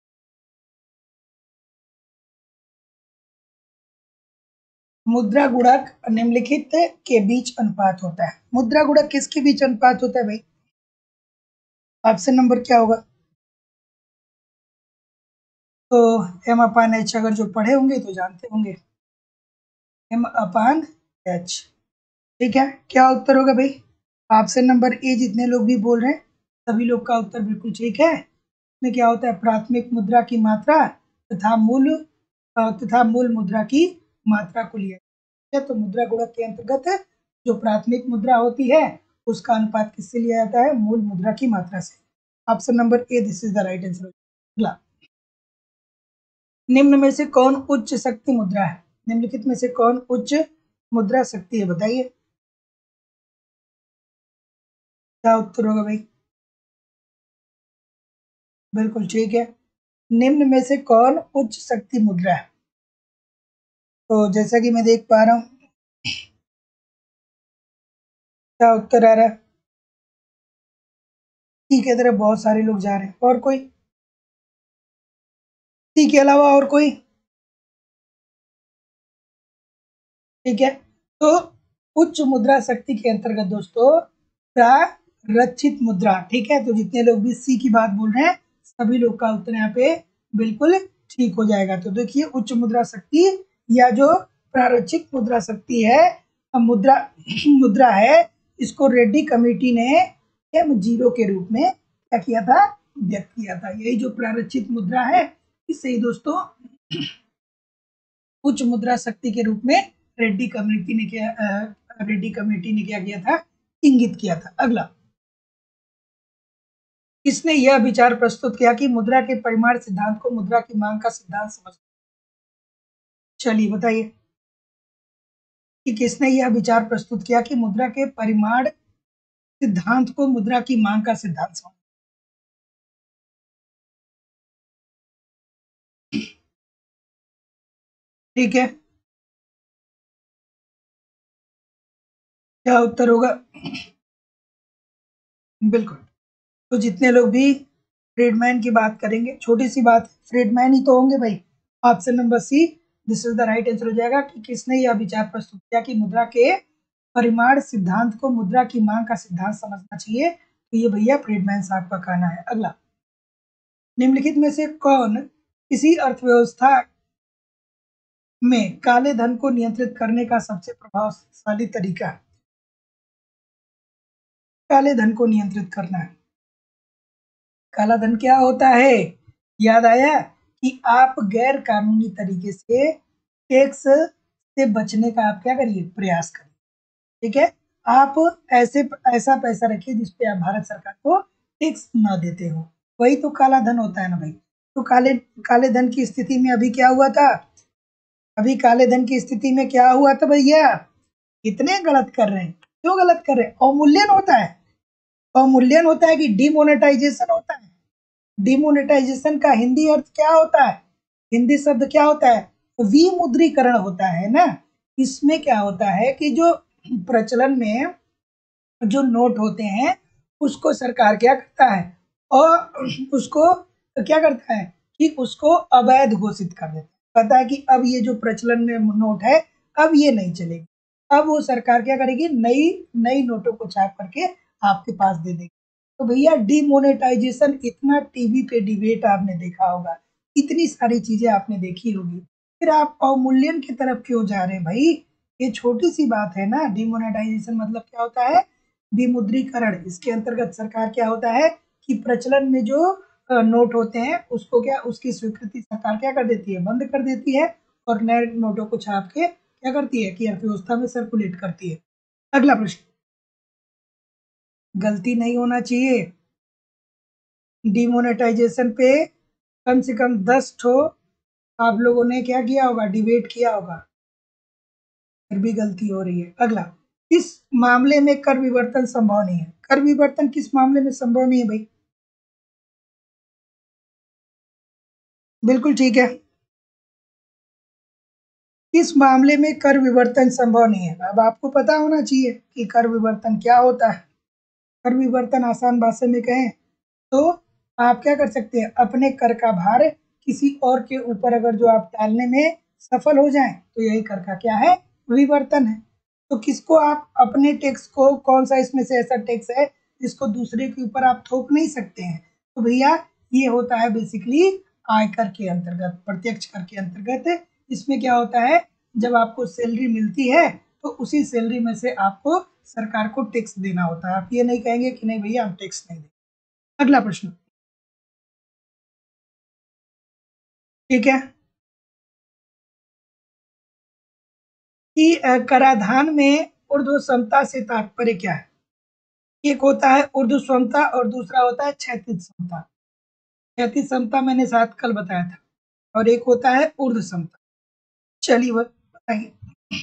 मुद्रा गुणक निम्नलिखित के बीच अनुपात होता है। मुद्रा गुणक किसके बीच अनुपात होता है भाई? ऑप्शन नंबर क्या होगा? तो एम अपान एच, अगर जो पढ़े होंगे तो जानते होंगे, एम अपान एच। ठीक है, क्या उत्तर होगा भाई? ऑप्शन नंबर ए, जितने लोग भी बोल रहे हैं सभी लोग का उत्तर बिल्कुल ठीक है। इसमें क्या होता है? प्राथमिक मुद्रा की मात्रा तथा मूल तथा मूल मुद्रा की मात्रा को लिया है। तो मुद्रा गुणक के अंतर्गत जो प्राथमिक मुद्रा होती है उसका अनुपात किससे लिया जाता है? मूल मुद्रा की मात्रा से। Option number A, this is the right answer. अगला, निम्न में से कौन उच्च शक्ति मुद्रा है? निम्नलिखित में से कौन उच्च मुद्रा शक्ति है, बताइए क्या उत्तर होगा भाई? बिल्कुल ठीक है। निम्न में से कौन उच्च शक्ति मुद्रा है? तो जैसा कि मैं देख पा रहा हूं, क्या उत्तर आ रहा है? टी के तरफ बहुत सारे लोग जा रहे हैं। और कोई? टी के अलावा और कोई? ठीक है, तो उच्च मुद्रा शक्ति के अंतर्गत दोस्तों प्रारक्षित मुद्रा। ठीक है, तो जितने लोग भी सी की बात बोल रहे हैं सभी लोग का उत्तर यहाँ पे बिल्कुल ठीक हो जाएगा। तो देखिए, उच्च मुद्रा शक्ति या जो प्रारक्षित मुद्रा शक्ति है, मुद्रा मुद्रा है, इसको रेड्डी कमेटी ने एम जीरो के रूप में क्या किया था? व्यक्त किया था। यही जो प्रारक्षित मुद्रा है, इसे ही दोस्तों उच्च मुद्रा शक्ति के रूप में रेड्डी कमेटी ने क्या रेड्डी कमेटी ने क्या किया था? इंगित किया था। अगला, किसने यह विचार प्रस्तुत किया कि मुद्रा के परिमाण सिद्धांत को मुद्रा की मांग का सिद्धांत समझ? चलिए बताइए कि किसने यह विचार प्रस्तुत किया कि मुद्रा के परिमाण सिद्धांत को मुद्रा की मांग का सिद्धांत समझ? ठीक है, क्या उत्तर होगा? बिल्कुल। तो जितने लोग भी फ्रीडमैन की बात करेंगे, छोटी सी बात, फ्रीडमैन ही तो होंगे भाई। Option number C, this is the right answer हो जाएगा कि किसने यह विचार प्रस्तुत किया कि मुद्रा के परिमाण सिद्धांत को मुद्रा की मांग का सिद्धांत समझना चाहिए। तो ये भैया फ्रीडमैन साहब का कहना है। अगला, निम्नलिखित में से कौन किसी अर्थव्यवस्था में काले धन को नियंत्रित करने का सबसे प्रभावशाली तरीका है? काले धन को नियंत्रित करना है। काला धन क्या होता है? याद आया कि आप गैर कानूनी तरीके से टैक्स से बचने का आप क्या करिए? प्रयास करिए। ठीक है, आप ऐसे ऐसा पैसा रखिए जिसपे आप भारत सरकार को टैक्स ना देते हो, वही तो काला धन होता है ना भाई। तो काले काले धन की स्थिति में अभी क्या हुआ था? अभी काले धन की स्थिति में क्या हुआ था भैया? इतने गलत कर रहे हैं, क्यों गलत कर रहे हैं? अवमूल्यन होता है। अवमूल्यन होता है कि डिमोनेटाइजेशन होता है? डिमोनेटाइजेशन का हिंदी अर्थ क्या होता है? हिंदी शब्द क्या होता है? विमुद्रीकरण होता है ना। इसमें क्या होता है कि जो प्रचलन में जो नोट होते हैं उसको सरकार क्या करता है? और उसको क्या करता है कि उसको अवैध घोषित कर देता है। पता है कि अब ये जो प्रचलन में नोट है अब ये नहीं चलेगी। अब वो सरकार क्या करेगी? नई नई नोटों को छाप करके आपके पास दे देगी। तो भैया डिमोनेटाइजेशन, इतना टीवी पे डिबेट आपने देखा होगा, इतनी सारी चीजें आपने देखी होगी, फिर आप अवमूल्यन की तरफ क्यों जा रहे हैं भाई? ये छोटी सी बात है ना। डिमोनेटाइजेशन मतलब क्या होता है? विमुद्रीकरण। इसके अंतर्गत सरकार क्या होता है कि प्रचलन में जो नोट होते हैं उसको क्या, उसकी स्वीकृति सरकार क्या कर देती है? बंद कर देती है, और नए नोटों को छाप के क्या करती है कि अर्थव्यवस्था में सर्कुलेट करती है। अगला प्रश्न, गलती नहीं होना चाहिए। डिमोनेटाइजेशन पे कम से कम दस ठो आप लोगों ने क्या किया होगा? डिबेट किया होगा, फिर भी गलती हो रही है। अगला, किस मामले में कर विवर्तन संभव नहीं है? कर विवर्तन किस मामले में संभव नहीं है भाई? बिल्कुल ठीक है, किस मामले में कर विवर्तन संभव नहीं है? अब आपको पता होना चाहिए कि कर विवर्तन क्या होता है। कर विवर्तन आसान भाषा में कहें तो आप क्या कर सकते हैं, अपने कर का भार किसी और के ऊपर अगर जो आप डालने में सफल हो जाएं तो यही कर का क्या है, विवर्तन है। तो किसको आप अपने टैक्स को, कौन सा इसमें से ऐसा टैक्स है जिसको दूसरे के ऊपर आप थोप नहीं सकते हैं, तो भैया ये होता है बेसिकली आयकर के अंतर्गत, प्रत्यक्ष कर के अंतर्गत। इसमें क्या होता है, जब आपको सैलरी मिलती है तो उसी सैलरी में से आपको सरकार को टैक्स देना होता है। आप ये नहीं कहेंगे कि नहीं भैया हम टैक्स नहीं देंगे। अगला प्रश्न, ठीक है, कि अ, कराधान में ऊर्ध्व समता से तात्पर्य क्या है। एक होता है ऊर्ध्व समता और दूसरा होता है क्षैतिज समता। क्षैतिज समता मैंने साथ कल बताया था, और एक होता है ऊर्ध्व समता। चलिए वो बताइए,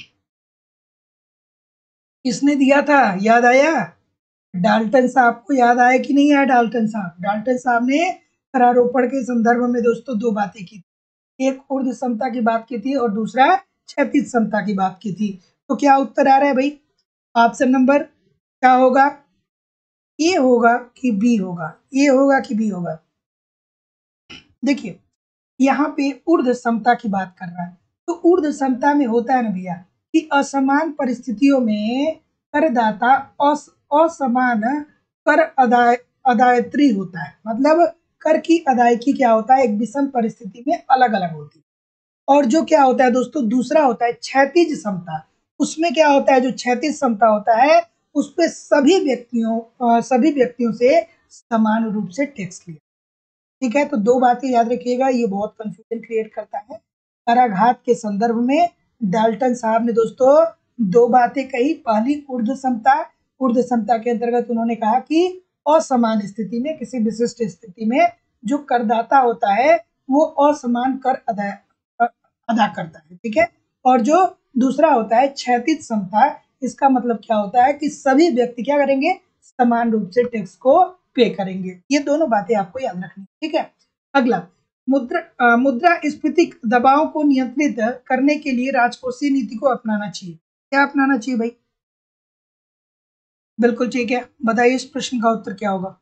किसने दिया था, याद आया, डाल्टन साहब को याद आया कि नहीं आया। डाल्टन साहब डाल्टन साहब ने करारोपण के संदर्भ में दोस्तों दो बातें की, एक ऊर्ध्व समता की बात की थी और दूसरा क्षैतिज समता की बात की थी। तो क्या उत्तर आ रहा है भाई, ऑप्शन नंबर क्या होगा, ए होगा कि बी होगा, ए होगा कि बी होगा। देखिए यहाँ पे ऊर्ध्व समता की बात कर रहा है, तो ऊर्ध्व समता में होता है ना भैया कि असमान परिस्थितियों में करदाता अस, असमान कर अदाय अदायत्री होता है, मतलब कर की अदायगी क्या होता है, एक विषम परिस्थिति में अलग अलग होती है। और जो क्या होता है दोस्तों, दूसरा होता है क्षैतिज समता। उसमें क्या होता है, जो क्षैतिज समता होता है उस पे सभी व्यक्तियों अ, सभी व्यक्तियों से समान रूप से टैक्स लिया। ठीक है, तो दो बातें याद रखिएगा, ये बहुत कंफ्यूजन क्रिएट करता है। कराघात के संदर्भ में डाल्टन साहब ने दोस्तों दो बातें कही, पहली ऊर्ध्व समता, ऊर्ध्व समता के अंतर्गत उन्होंने कहा कि असमान स्थिति में, किसी विशिष्ट स्थिति में जो करदाता होता है वो असमान कर अदा अदा करता है। ठीक है, और जो दूसरा होता है क्षैतिज समता, इसका मतलब क्या होता है कि सभी व्यक्ति क्या करेंगे, समान रूप से टैक्स को पे करेंगे। ये दोनों बातें आपको याद रखनी, ठीक है। अगला, मुद्रा अ, मुद्रास्फीति दबाव को नियंत्रित करने के लिए राजकोषीय नीति को अपनाना चाहिए। क्या अपनाना चाहिए भाई, बिल्कुल ठीक है, बताइए इस प्रश्न का उत्तर क्या होगा।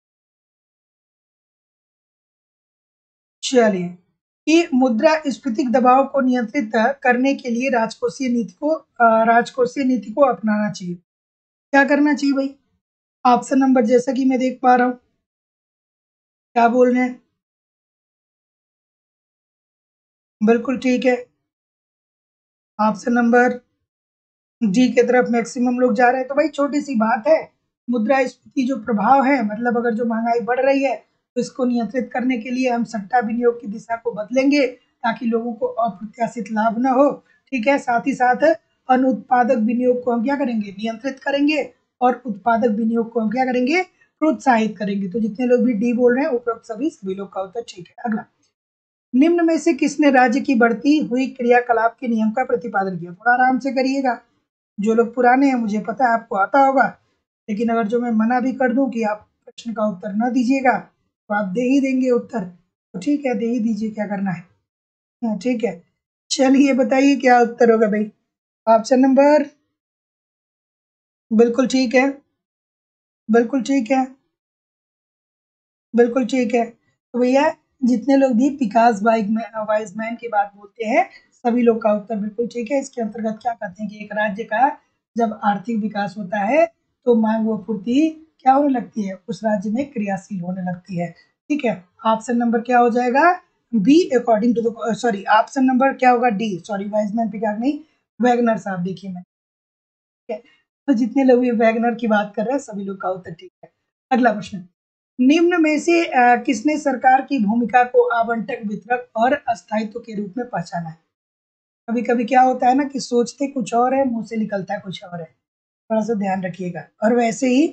चलिए, कि मुद्रास्फीति दबाव को नियंत्रित करने के लिए राजकोषीय नीति को अ, राजकोषीय नीति को अपनाना चाहिए। क्या करना चाहिए भाई, ऑप्शन नंबर जैसा कि मैं देख पा रहा हूँ, क्या बोल रहे हैं, बिल्कुल ठीक है, ऑप्शन नंबर डी की तरफ मैक्सिमम लोग जा रहे हैं। तो भाई छोटी सी बात है, मुद्रास्फीति जो प्रभाव है, मतलब अगर जो महंगाई बढ़ रही है तो इसको नियंत्रित करने के लिए हम सट्टा विनियोग की दिशा को बदलेंगे ताकि लोगों को अप्रत्याशित लाभ न हो। ठीक है, साथ ही साथ अनुत्पादक विनियोग को हम क्या करेंगे, नियंत्रित करेंगे, और उत्पादक विनियोग को हम क्या करेंगे, प्रोत्साहित करेंगे। तो जितने लोग भी डी बोल रहे हैं उपरोक्त सभी सभी लोग का उत्तर ठीक है। अगला, निम्न में से किसने राज्य की बढ़ती हुई क्रियाकलाप के नियम का प्रतिपादन किया। थोड़ा आराम से करिएगा, जो लोग पुराने हैं मुझे पता है आपको आता होगा, लेकिन अगर जो मैं मना भी कर दूं कि आप प्रश्न का उत्तर न दीजिएगा तो आप दे ही देंगे उत्तर, तो ठीक है दे ही दीजिए, क्या करना है। हाँ, ठीक है, चलिए बताइए क्या उत्तर होगा भाई। ऑप्शन नंबर, बिल्कुल ठीक है, बिल्कुल ठीक है, बिल्कुल ठीक है। तो भैया जितने लोग भी पिकास वाइजमैन की बात बोलते हैं सभी लोग का उत्तर बिल्कुल ठीक है। इसके अंतर्गत क्या कहते हैं कि एक राज्य का जब आर्थिक विकास होता है तो मांग व पूर्ति क्या होने लगती है, उस राज्य में क्रियाशील होने लगती है। ठीक है, ऑप्शन नंबर क्या हो जाएगा, B according to the, sorry option number क्या होगा, डी, सॉरी वाइजमैन पिकाक नहीं, वैगनर साहब, देखिए मैं, ठीक है। तो जितने लोग भी वैगनर की बात कर रहे हैं सभी लोग का उत्तर ठीक है। अगला प्रश्न, निम्न में से अ, किसने सरकार की भूमिका को आवंटक, वितरक और अस्थायित्व के रूप में पहचाना है। कभी कभी क्या होता है ना कि सोचते कुछ और है, मुंह से निकलता है कुछ और है, थोड़ा सा ध्यान रखिएगा। और वैसे ही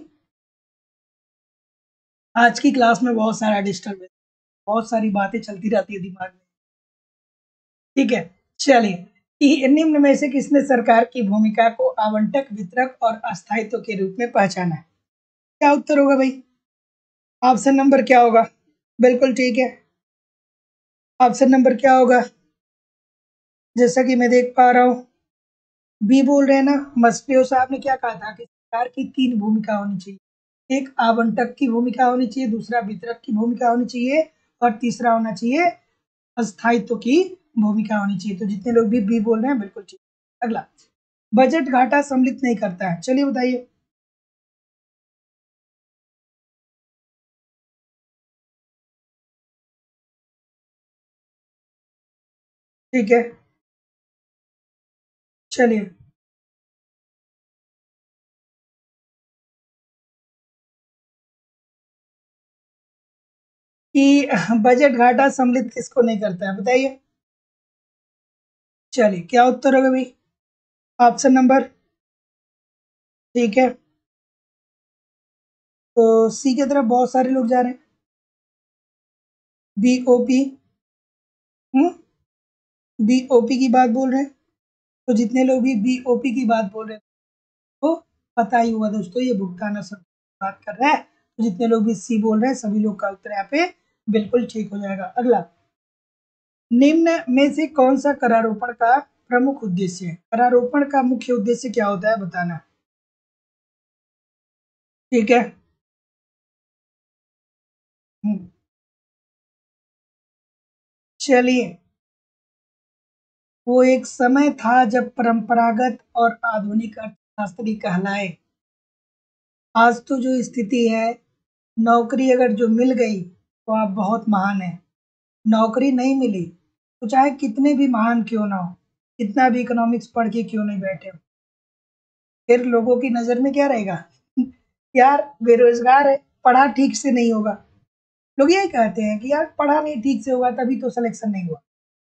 आज की क्लास में बहुत सारा डिस्टर्ब, बहुत सारी बातें चलती रहती है दिमाग में। ठीक है, चलिए, कि निम्न में से किसने सरकार की भूमिका को आवंटक, वितरक और अस्थायित्व के रूप में पहचाना है। क्या उत्तर होगा भाई, ऑप्शन नंबर क्या होगा, बिल्कुल ठीक है, ऑप्शन नंबर क्या होगा, जैसा कि मैं देख पा रहा हूँ बी बोल रहे हैं ना। मस्टियो साहब ने क्या कहा था कि सरकार की तीन भूमिका होनी चाहिए, एक आवंटक की भूमिका होनी चाहिए, दूसरा वितरक की भूमिका होनी चाहिए और तीसरा होना चाहिए अस्थायित्व की भूमिका होनी चाहिए। तो जितने लोग भी बी बोल रहे हैं बिल्कुल ठीक। अगला, बजट घाटा सम्मिलित नहीं करता है। चलिए बताइए। ठीक है, चलिए। कि बजट घाटा सम्मिलित किसको नहीं करता है, बताइए। चलिए, क्या उत्तर होगा भाई? ऑप्शन नंबर, ठीक है, तो सी की तरफ बहुत सारे लोग जा रहे हैं, बी ओ पी। हम्म, बी ओ पी की बात बोल रहे हैं। तो जितने लोग भी बी ओ पी की बात बोल रहे हैं तो पता ही हुआ दोस्तों, ये भुगतान असर बात कर रहा है। तो जितने लोग भी सी बोल रहे हैं सभी लोग का उत्तर यहाँ पे बिल्कुल ठीक हो जाएगा। अगला, निम्न में से कौन सा करारोपण का प्रमुख उद्देश्य है? करारोपण का मुख्य उद्देश्य क्या होता है, बताना। ठीक है। हम्म, चलिए। वो एक समय था जब परंपरागत और आधुनिक अर्थशास्त्री कहलाए। आज तो जो स्थिति है, नौकरी अगर जो मिल गई तो आप बहुत महान है। नौकरी नहीं मिली तो चाहे कितने भी महान क्यों ना हो, कितना भी इकोनॉमिक्स पढ़ के क्यों नहीं बैठे हो, फिर लोगों की नजर में क्या रहेगा? यार बेरोजगार है, पढ़ा ठीक से नहीं होगा। लोग यही कहते हैं कि यार पढ़ा नहीं ठीक से होगा तभी तो सिलेक्शन नहीं हुआ।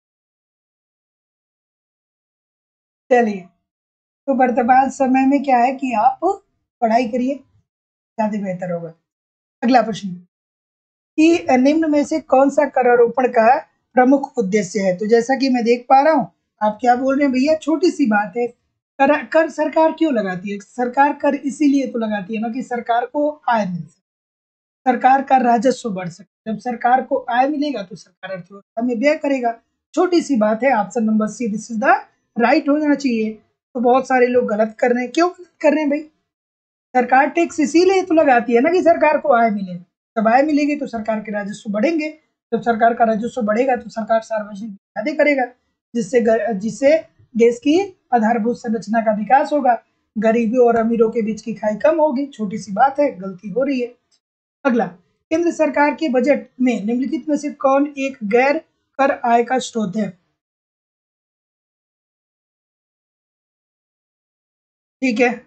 चलिए, तो वर्तमान समय में क्या है कि आप पढ़ाई करिए, ज्यादा बेहतर होगा। अगला प्रश्न, कि निम्न में से कौन सा करारोपण का प्रमुख उद्देश्य है? तो जैसा कि मैं देख पा रहा हूँ, आप क्या बोल रहे हैं भैया, छोटी सी बात है। कर कर सरकार क्यों लगाती है? सरकार कर इसीलिए तो लगाती है ना कि सरकार को आय मिल सके, सरकार का राजस्व बढ़ सके। जब सरकार को आय मिलेगा तो सरकार अर्थव्यवस्था में व्यय करेगा। छोटी सी बात है। Option number C, this is the right हो जाना चाहिए। तो बहुत सारे लोग गलत कर रहे हैं। क्यों गलत कर रहे हैं भाई? सरकार टैक्स इसीलिए तो लगाती है ना कि सरकार को आय मिले। जब आय मिलेगी तो सरकार के राजस्व बढ़ेंगे। जब सरकार का राजस्व बढ़ेगा तो सरकार सार्वजनिक फायदे करेगा, जिससे जिससे देश की आधारभूत संरचना का विकास होगा। गरीबों और अमीरों के बीच की खाई कम होगी। छोटी सी बात है, गलती हो रही है। अगला, केंद्र सरकार के बजट में निम्नलिखित में से कौन एक गैर कर आय का स्रोत है? ठीक है,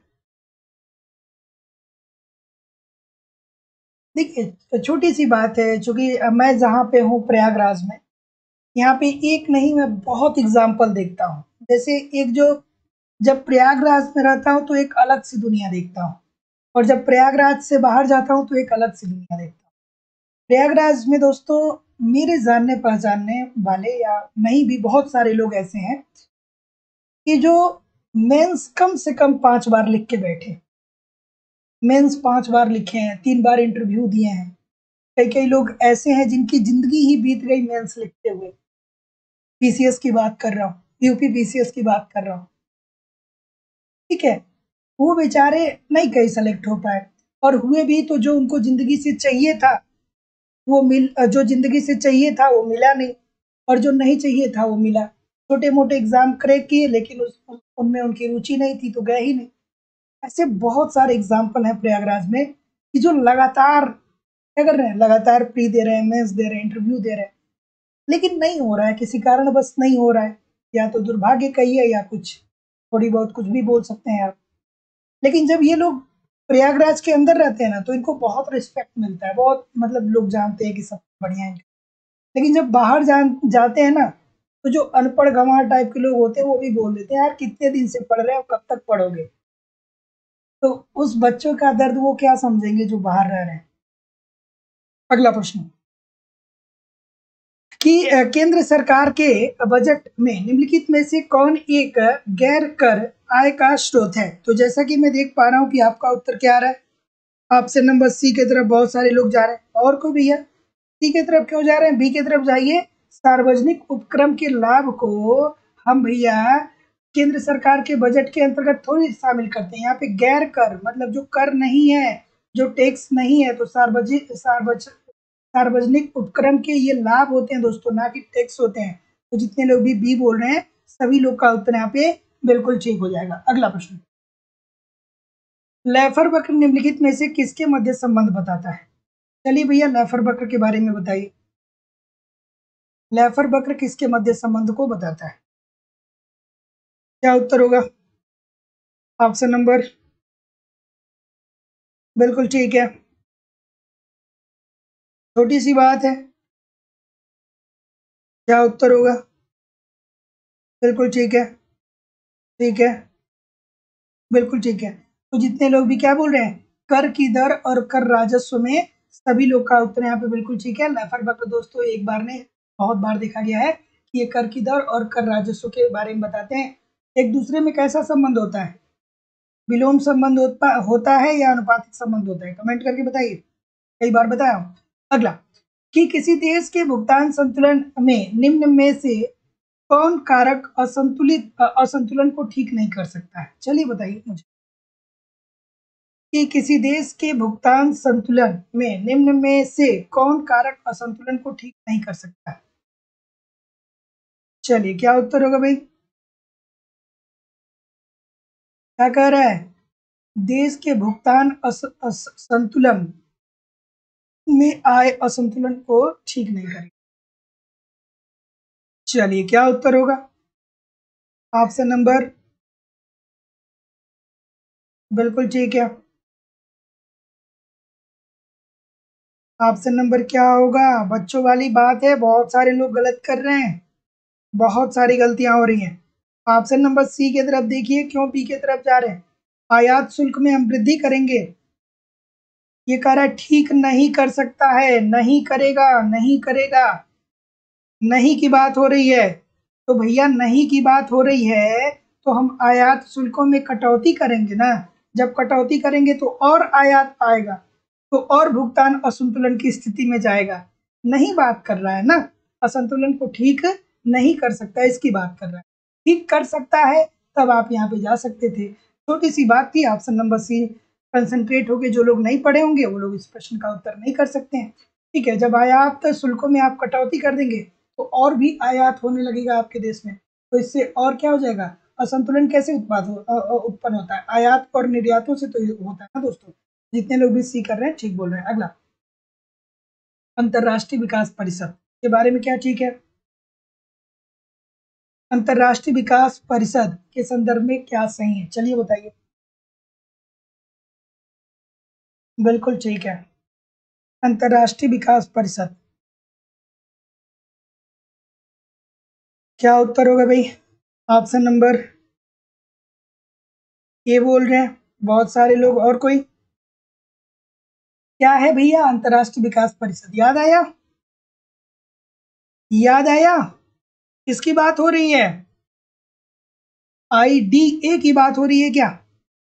देखिए छोटी सी बात है, चूंकि मैं जहाँ पे हूँ प्रयागराज में, यहाँ पे एक नहीं मैं बहुत एग्जाम्पल देखता हूँ। जैसे एक जो, जब प्रयागराज में रहता हूँ तो एक अलग सी दुनिया देखता हूँ, और जब प्रयागराज से बाहर जाता हूँ तो एक अलग सी दुनिया देखता हूँ। प्रयागराज में दोस्तों, मेरे जानने पहचानने वाले या नहीं भी बहुत सारे लोग ऐसे हैं कि जो मेंस कम से कम पांच बार लिख के बैठे। मेंस पांच बार लिखे हैं, तीन बार इंटरव्यू दिए हैं। कई कई लोग ऐसे हैं जिनकी जिंदगी ही बीत गई मेंस लिखते हुए। पी सी एस की बात कर रहा हूँ, U P P C S की बात कर रहा हूँ। ठीक है, वो बेचारे नहीं कहीं सेलेक्ट हो पाए, और हुए भी तो जो उनको जिंदगी से चाहिए था वो मिल, जो जिंदगी से चाहिए था वो मिला नहीं, और जो नहीं चाहिए था वो मिला। छोटे मोटे एग्जाम क्रैक किए लेकिन उस उनमें उनकी रुचि नहीं थी तो गए ही नहीं। ऐसे बहुत सारे एग्जाम्पल हैं प्रयागराज में कि जो लगातार क्या कर रहे हैं, लगातार प्री दे रहे हैं, मेंस दे रहे हैं, इंटरव्यू दे रहे हैं, लेकिन नहीं हो रहा है, किसी कारण बस नहीं हो रहा है। या तो दुर्भाग्य कहिए या कुछ, थोड़ी बहुत कुछ भी बोल सकते हैं आप। लेकिन जब ये लोग प्रयागराज के अंदर रहते हैं ना तो इनको बहुत रिस्पेक्ट मिलता है, बहुत मतलब लोग जानते हैं कि सब बढ़िया है। लेकिन जब बाहर जान जाते हैं ना, तो जो अनपढ़ गंवार टाइप के लोग होते हैं वो भी बोल देते हैं, यार कितने दिन से पढ़ रहे हो, कब तक पढ़ोगे? तो उस बच्चों का दर्द वो क्या समझेंगे जो बाहर रह रहे हैं। अगला प्रश्न, कि अ, केंद्र सरकार के बजट में निम्नलिखित में से कौन एक गैर कर आय का स्रोत है? तो जैसा कि मैं देख पा रहा हूँ कि आपका उत्तर क्या आ रहा है, ऑप्शन नंबर सी की तरफ बहुत सारे लोग जा रहे हैं। और कोई भैया सी की तरफ क्यों जा रहे हैं? बी की तरफ जाइए। सार्वजनिक उपक्रम के लाभ को हम भैया केंद्र सरकार के बजट के अंतर्गत थोड़ी शामिल करते हैं। यहाँ पे गैर कर मतलब जो कर नहीं है, जो टैक्स नहीं है, तो सार्वजनिक सार्वज सार्वजनिक उपक्रम के ये लाभ होते हैं दोस्तों, ना कि टैक्स होते हैं। तो जितने लोग भी बी बोल रहे हैं सभी लोग का उत्तर यहाँ पे बिल्कुल ठीक हो जाएगा। अगला प्रश्न, लेफर वक्र निम्नलिखित में से किसके मध्य संबंध बताता है? चलिए भैया लेफर वक्र के बारे में बताइए। लेफर वक्र किसके मध्य संबंध को बताता है? क्या उत्तर होगा? ऑप्शन नंबर, बिल्कुल ठीक है, छोटी सी बात है। क्या उत्तर होगा? बिल्कुल ठीक है, ठीक है, बिल्कुल ठीक है। तो जितने लोग भी क्या बोल रहे हैं, कर की दर और कर राजस्व में, सभी लोग का उत्तर यहाँ पे बिल्कुल ठीक है। लेफर वक्र दोस्तों एक बार नहीं बहुत बार देखा गया है कि ये कर की दर और कर राजस्व के बारे में बताते हैं। एक दूसरे में कैसा संबंध होता है, विलोम संबंध होता होता है या अनुपातिक संबंध होता है? कमेंट करके बताइए, कई बार बताया। अगला, कि किसी देश के भुगतान संतुलन में निम्न में से कौन कारक असंतुलित असंतुलन को ठीक नहीं कर सकता है? चलिए बताइए मुझे, कि किसी देश के भुगतान संतुलन में निम्न में से कौन कारक असंतुलन को ठीक नहीं कर सकता है? चलिए क्या उत्तर होगा भाई? क्या कह रहा है? देश के भुगतान अस, अस, संतुलन में आए असंतुलन को ठीक नहीं करेगा। चलिए क्या उत्तर होगा? ऑप्शन नंबर, बिल्कुल ठीक है। ऑप्शन नंबर क्या होगा? बच्चों वाली बात है, बहुत सारे लोग गलत कर रहे हैं, बहुत सारी गलतियां हो रही हैं। ऑप्शन नंबर सी की तरफ देखिए, क्यों बी की तरफ जा रहे हैं? आयात शुल्क में हम वृद्धि करेंगे, ये कह रहा है ठीक नहीं कर सकता है, नहीं करेगा, नहीं करेगा, नहीं की बात हो रही है। तो भैया नहीं की बात हो रही है तो हम आयात शुल्कों में कटौती करेंगे ना, जब कटौती करेंगे तो और आयात आएगा, तो और भुगतान असंतुलन की स्थिति में जाएगा। नहीं बात कर रहा है ना, असंतुलन को ठीक नहीं कर सकता, इसकी बात कर रहा है। ठीक कर सकता है तब आप यहाँ पे जा सकते थे। छोटी सी बात थी, ऑप्शन नंबर सी कंसंट्रेट होके जो लोग नहीं पढ़े होंगे वो लोग इस प्रश्न का उत्तर नहीं कर सकते हैं। ठीक है, जब आयात शुल्कों में आप कटौती कर देंगे तो और भी आयात होने लगेगा आपके देश में, तो इससे और क्या हो जाएगा, असंतुलन कैसे उत्पाद हो उत्पन्न होता है? आयात और निर्यातों से तो होता है ना दोस्तों। जितने लोग भी सी कर रहे हैं ठीक बोल रहे हैं। अगला, अंतरराष्ट्रीय विकास परिषद के बारे में क्या ठीक है? अंतरराष्ट्रीय विकास परिषद के संदर्भ में क्या सही है? चलिए बताइए। बिल्कुल ठीक है, अंतरराष्ट्रीय विकास परिषद। क्या उत्तर होगा भाई? ऑप्शन नंबर ए बोल रहे हैं बहुत सारे लोग, और कोई? क्या है भैया अंतरराष्ट्रीय विकास परिषद? याद आया? याद आया? किसकी बात हो रही है? आई डी ए की बात हो रही है क्या?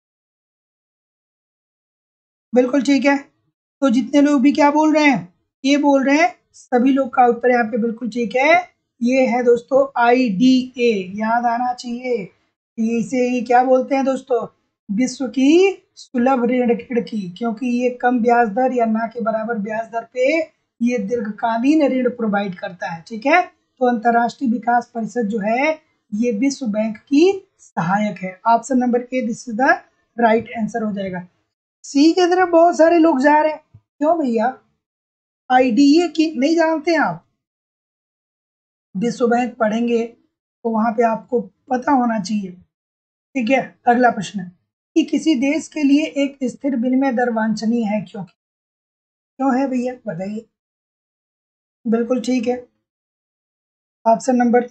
बिल्कुल ठीक है। तो जितने लोग भी क्या बोल रहे हैं, ये बोल रहे हैं, सभी लोग का उत्तर यहाँ पे बिल्कुल ठीक है। ये है दोस्तों आई डी ए, याद आना चाहिए। इसे ही क्या बोलते हैं दोस्तों? विश्व की सुलभ ऋण खिड़की, क्योंकि ये कम ब्याज दर या ना के बराबर ब्याज दर पे ये दीर्घकालीन ऋण प्रोवाइड करता है। ठीक है, तो अंतरराष्ट्रीय विकास परिषद जो है ये विश्व बैंक की सहायक है। Option number A this is the right answer हो जाएगा। सी की तरफ बहुत सारे लोग जा रहे हैं, क्यों भैया? आई डी ए की नहीं जानते हैं आप? विश्व बैंक पढ़ेंगे तो वहां पे आपको पता होना चाहिए। ठीक है, अगला प्रश्न, कि किसी देश के लिए एक स्थिर विनिमय दर वांछनीय है, क्यों? क्यों है भैया बताइए? बिल्कुल ठीक है, ऑप्शन नंबर,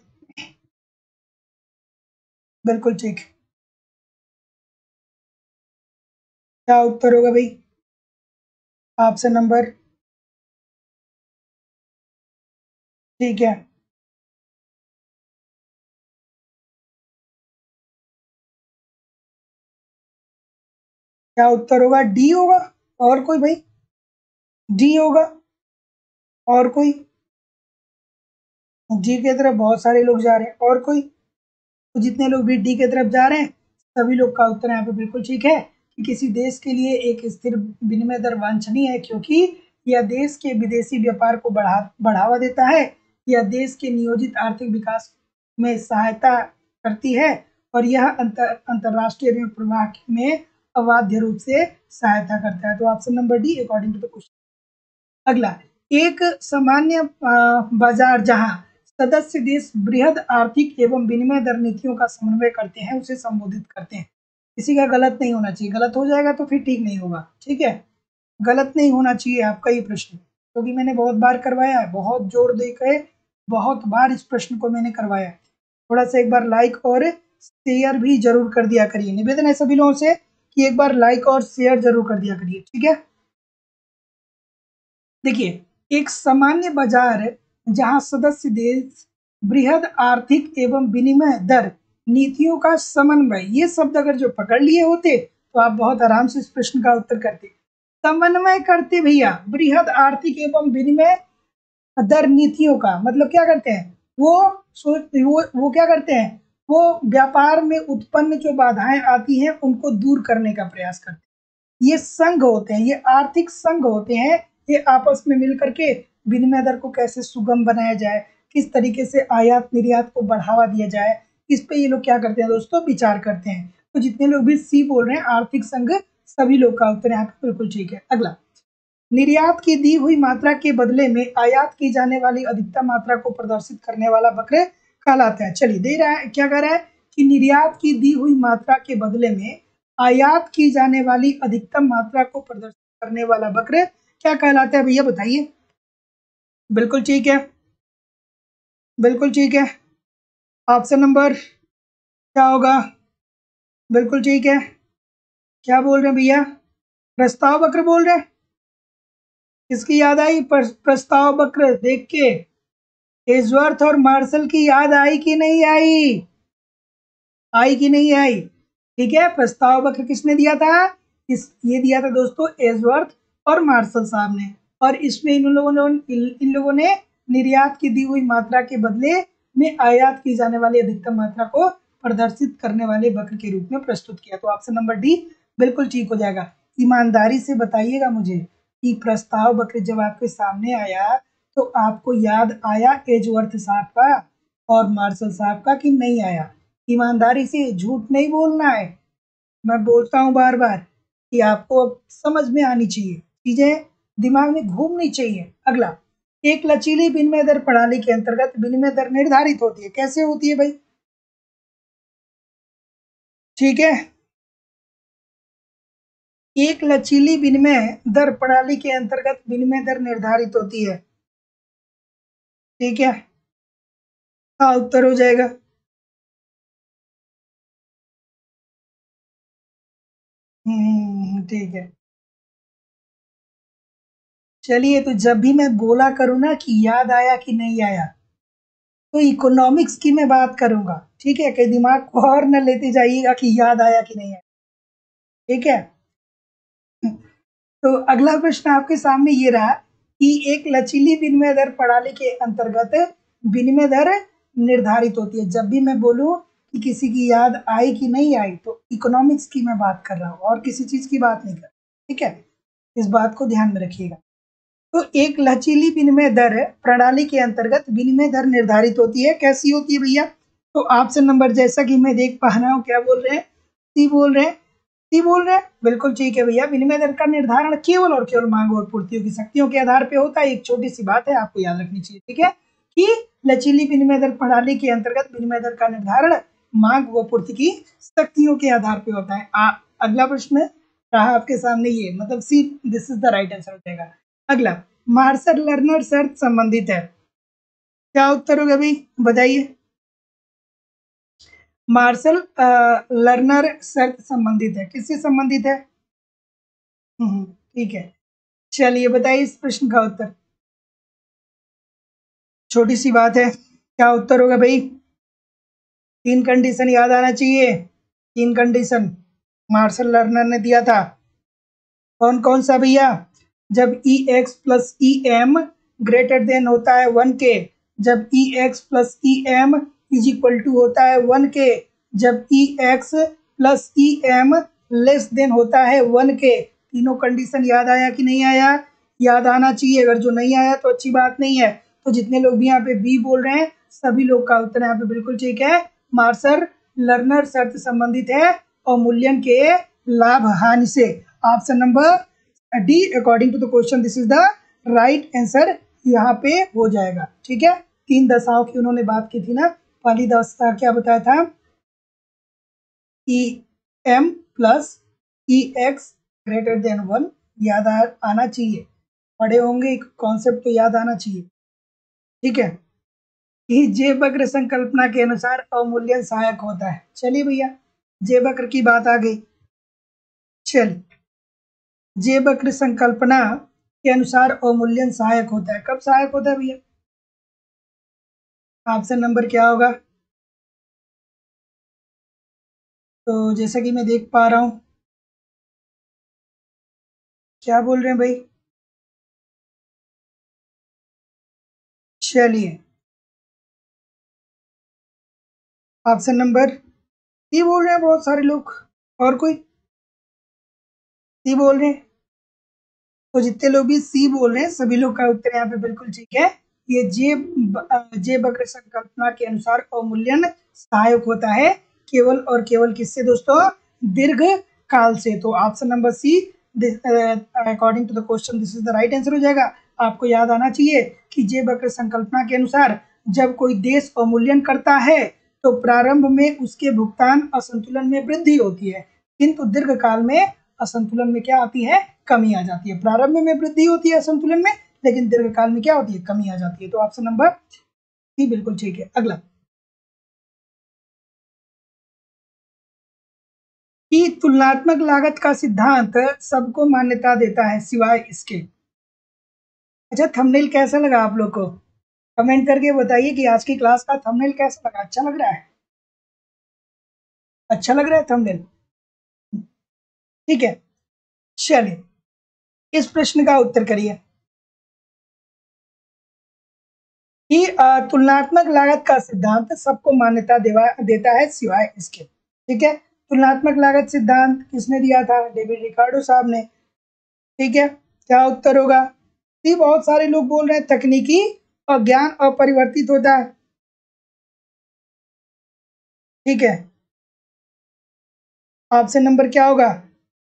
बिल्कुल ठीक। क्या उत्तर होगा भाई? ऑप्शन नंबर, ठीक है। क्या उत्तर होगा? डी होगा, और कोई भाई? डी होगा, और कोई? डी की तरफ बहुत सारे लोग जा रहे हैं, और कोई? तो जितने लोग भी डी की तरफ जा रहे हैं सभी लोग का उत्तर यहाँ पे बिल्कुल ठीक है, कि किसी देश के लिए एक स्थिर विनिमय दर वांछनीय है क्योंकि यह देश के विदेशी व्यापार को बढ़ा बढ़ावा देता है, यह देश के नियोजित आर्थिक विकास में सहायता करती है और यह अंतर अंतर्राष्ट्रीय ऋण प्रवाह में अबाध्य रूप से सहायता करता है। तो option number D according to the question. अगला, एक सामान्य बाजार जहां सदस्य देश बृहद आर्थिक एवं विनिमय दर नीतियों का समन्वय करते हैं उसे संबोधित करते हैं। किसी का गलत नहीं होना चाहिए, गलत हो जाएगा तो फिर ठीक नहीं होगा, ठीक है, गलत नहीं होना चाहिए आपका ये प्रश्न, क्योंकि तो मैंने बहुत बार करवाया है, बहुत जोर देकर बहुत बार इस प्रश्न को मैंने करवाया। थोड़ा सा एक बार लाइक और शेयर भी जरूर कर दिया करिए, निवेदन है सभी लोगों से कि एक बार लाइक और शेयर जरूर कर दिया करिए, ठीक है। देखिए, एक सामान्य बाजार जहां सदस्य देश बृहद आर्थिक एवं विनिमय दर नीतियों का समन्वय, ये शब्द अगर जो पकड़ लिए होते तो आप बहुत आराम से इस प्रश्न का उत्तर करते। समन्वय करते भैया, बृहद आर्थिक एवं विनिमय दर नीतियों का मतलब क्या करते हैं, वो वो वो क्या करते हैं, वो व्यापार में उत्पन्न जो बाधाएं आती हैं उनको दूर करने का प्रयास करते हैं। ये संघ होते हैं, ये आर्थिक संघ होते हैं, ये आपस में मिल करके विनिमय दर को कैसे सुगम बनाया जाए, किस तरीके से आयात निर्यात को बढ़ावा दिया जाए, इस पे ये लोग क्या करते हैं दोस्तों, विचार करते हैं। तो जितने लोग भी सी बोल रहे हैं आर्थिक संघ, सभी लोग का उत्तर यहाँ पे बिल्कुल ठीक है। अगला, निर्यात की दी हुई मात्रा के बदले में आयात की जाने वाली अधिकतम मात्रा को प्रदर्शित करने वाला वक्र कहलाता है। चलिए, दे रहा है क्या कह रहा है कि निर्यात की दी हुई मात्रा के बदले में आयात की जाने वाली अधिकतम मात्रा को प्रदर्शित करने वाला वक्र क्या कहलाता है भैया, बताइए। बिल्कुल ठीक है, बिल्कुल ठीक है। ऑप्शन नंबर क्या होगा, बिल्कुल ठीक है। क्या बोल रहे हैं भैया, प्रस्ताव वक्र बोल रहे हैं। किसकी याद आई, प्रस्ताव वक्र देख के एजवर्थ और मार्शल की याद आई कि नहीं आई, आई कि नहीं आई, ठीक है। प्रस्ताव वक्र किसने दिया था, इस ये दिया था दोस्तों एजवर्थ और मार्शल साहब ने, और इसमें इन लोगों ने इन लोगों ने निर्यात की दी हुई मात्रा के बदले में आयात की जाने वाली अधिकतम मात्रा को प्रदर्शित करने वाले वक्र के रूप में प्रस्तुत किया। तो ऑप्शन नंबर डी बिल्कुल ठीक हो जाएगा। ईमानदारी से बताइएगा मुझे कि प्रस्ताव वक्र जब आपके सामने आया तो आपको याद आया एजवर्थ साहब का और मार्शल साहब का कि नहीं आया। ईमानदारी से, झूठ नहीं बोलना है। मैं बोलता हूँ बार बार कि आपको समझ में आनी चाहिए, चीजें दिमाग में घूमनी चाहिए। अगला, एक लचीली विनिमय दर प्रणाली के अंतर्गत विनिमय दर निर्धारित होती है। कैसे होती है भाई, ठीक है। एक लचीली विनिमय दर प्रणाली के अंतर्गत विनिमय दर निर्धारित होती है, ठीक है। हाँ, उत्तर हो जाएगा। हम्म, ठीक है। चलिए, तो जब भी मैं बोला करूँ ना कि याद आया कि नहीं आया, तो इकोनॉमिक्स की मैं बात करूंगा, ठीक है, कहीं दिमाग को और न लेते जाइएगा कि याद आया कि नहीं आया, ठीक है। तो अगला प्रश्न आपके सामने ये रहा कि एक लचीली विनिमय दर प्रणाली के अंतर्गत विनिमय दर निर्धारित होती है। जब भी मैं बोलूं कि किसी की याद आई कि नहीं आई, तो इकोनॉमिक्स की मैं बात कर रहा हूँ और किसी चीज की बात नहीं कर रहा, ठीक है। इस बात को ध्यान में रखिएगा। तो एक लचीली विनिमय दर प्रणाली के अंतर्गत विनिमय दर निर्धारित होती है। कैसी होती है भैया, तो ऑप्शन नंबर जैसा कि मैं देख पा रहा हूँ, क्या बोल रहे हैं, सी बोल रहे हैं, सी बोल रहे हैं, बिल्कुल ठीक है भैया। विनिमय दर का निर्धारण केवल और केवल मांग और पूर्तियों की शक्तियों के आधार पे होता है। एक छोटी सी बात है, आपको याद रखनी चाहिए, ठीक है, कि लचीली विनिमय दर प्रणाली के अंतर्गत विनिमय दर का निर्धारण मांग व पूर्ति की शक्तियों के आधार पे होता है। आ, अगला प्रश्न रहा आपके सामने ये, मतलब C this is the right answer हो जाएगा। अगला, मार्शल लर्नर शर्त संबंधित है। क्या उत्तर होगा भाई, बताइए। मार्शल लर्नर शर्त संबंधित है, किससे संबंधित है, हम्म, ठीक है। चलिए बताइए इस प्रश्न का उत्तर। छोटी सी बात है, क्या उत्तर होगा भाई, तीन कंडीशन याद आना चाहिए, तीन कंडीशन मार्शल लर्नर ने दिया था। कौन कौन सा भैया, जब E X plus E M greater than होता है वन के, जब E X plus E M is equal to होता है वन के, जब E X plus E M less than होता है वन के। तीनों कंडीशन याद आया कि नहीं आया? याद आना चाहिए। अगर जो नहीं आया तो अच्छी बात नहीं है। तो जितने लोग भी यहाँ पे बी बोल रहे हैं सभी लोग का उत्तर यहाँ पे बिल्कुल ठीक है। मार्शल लर्नर शर्त संबंधित है अवमूल्यन के लाभ हानि से। Option number D according to the question this is the right answer यहाँ पे हो जाएगा। ठीक है, तीन दशाओं की उन्होंने बात की थी ना। पहली दशा क्या बताया था? E M plus E X greater than one. याद आ, आना चाहिए, पढ़े होंगे, कॉन्सेप्ट तो याद आना चाहिए। ठीक है, कि जे वक्र संकल्पना के अनुसार अवमूल्यन सहायक होता है। चलिए भैया, जे वक्र की बात आ गई। चलिए, जे वक्र संकल्पना के अनुसार अवमूल्यन सहायक होता है। कब सहायक होता है भैया? ऑप्शन नंबर क्या होगा? तो जैसा कि मैं देख पा रहा हूं, क्या बोल रहे हैं भाई? चलिए, ऑप्शन नंबर सी बोल रहे हैं बहुत सारे लोग। और कोई सी बोल रहे हैं? तो जितने लोग भी सी बोल रहे हैं सभी लोग का उत्तर यहाँ पे बिल्कुल ठीक है। ये जे जे वक्र संकल्पना के अनुसार अवमूल्यन सहायक होता है केवल और केवल किससे दोस्तों? दीर्घ काल से। तो option number C according to the question this is the right answer हो जाएगा। आपको याद आना चाहिए कि जे वक्र संकल्पना के अनुसार जब कोई देश अवमूल्यन करता है तो प्रारंभ में उसके भुगतान असंतुलन में वृद्धि होती है, किंतु दीर्घ काल में असंतुलन में क्या आती है? कमी आ जाती है। प्रारंभ में वृद्धि होती है असंतुलन में, लेकिन दीर्घकाल में क्या होती है? कमी आ जाती है। तो ऑप्शन नंबर सी बिल्कुल ठीक है। अगला, कि तुलनात्मक लागत का सिद्धांत सबको मान्यता देता है सिवाय इसके। अच्छा, थंबनेल कैसा लगा आप लोग को? कमेंट करके बताइए कि आज की क्लास का थंबनेल कैसा लगा। अच्छा लग रहा है? अच्छा लग रहा है थंबनेल? ठीक है, चलिए इस प्रश्न का उत्तर करिए कि तुलनात्मक लागत का सिद्धांत सबको मान्यता देता है सिवाय इसके। ठीक है, तुलनात्मक लागत सिद्धांत किसने दिया था? डेविड रिकार्डो साहब ने। ठीक है, क्या उत्तर होगा? सी बहुत सारे लोग बोल रहे हैं तकनीकी और ज्ञान अपरिवर्तित होता है। ठीक है, ऑप्शन नंबर क्या होगा?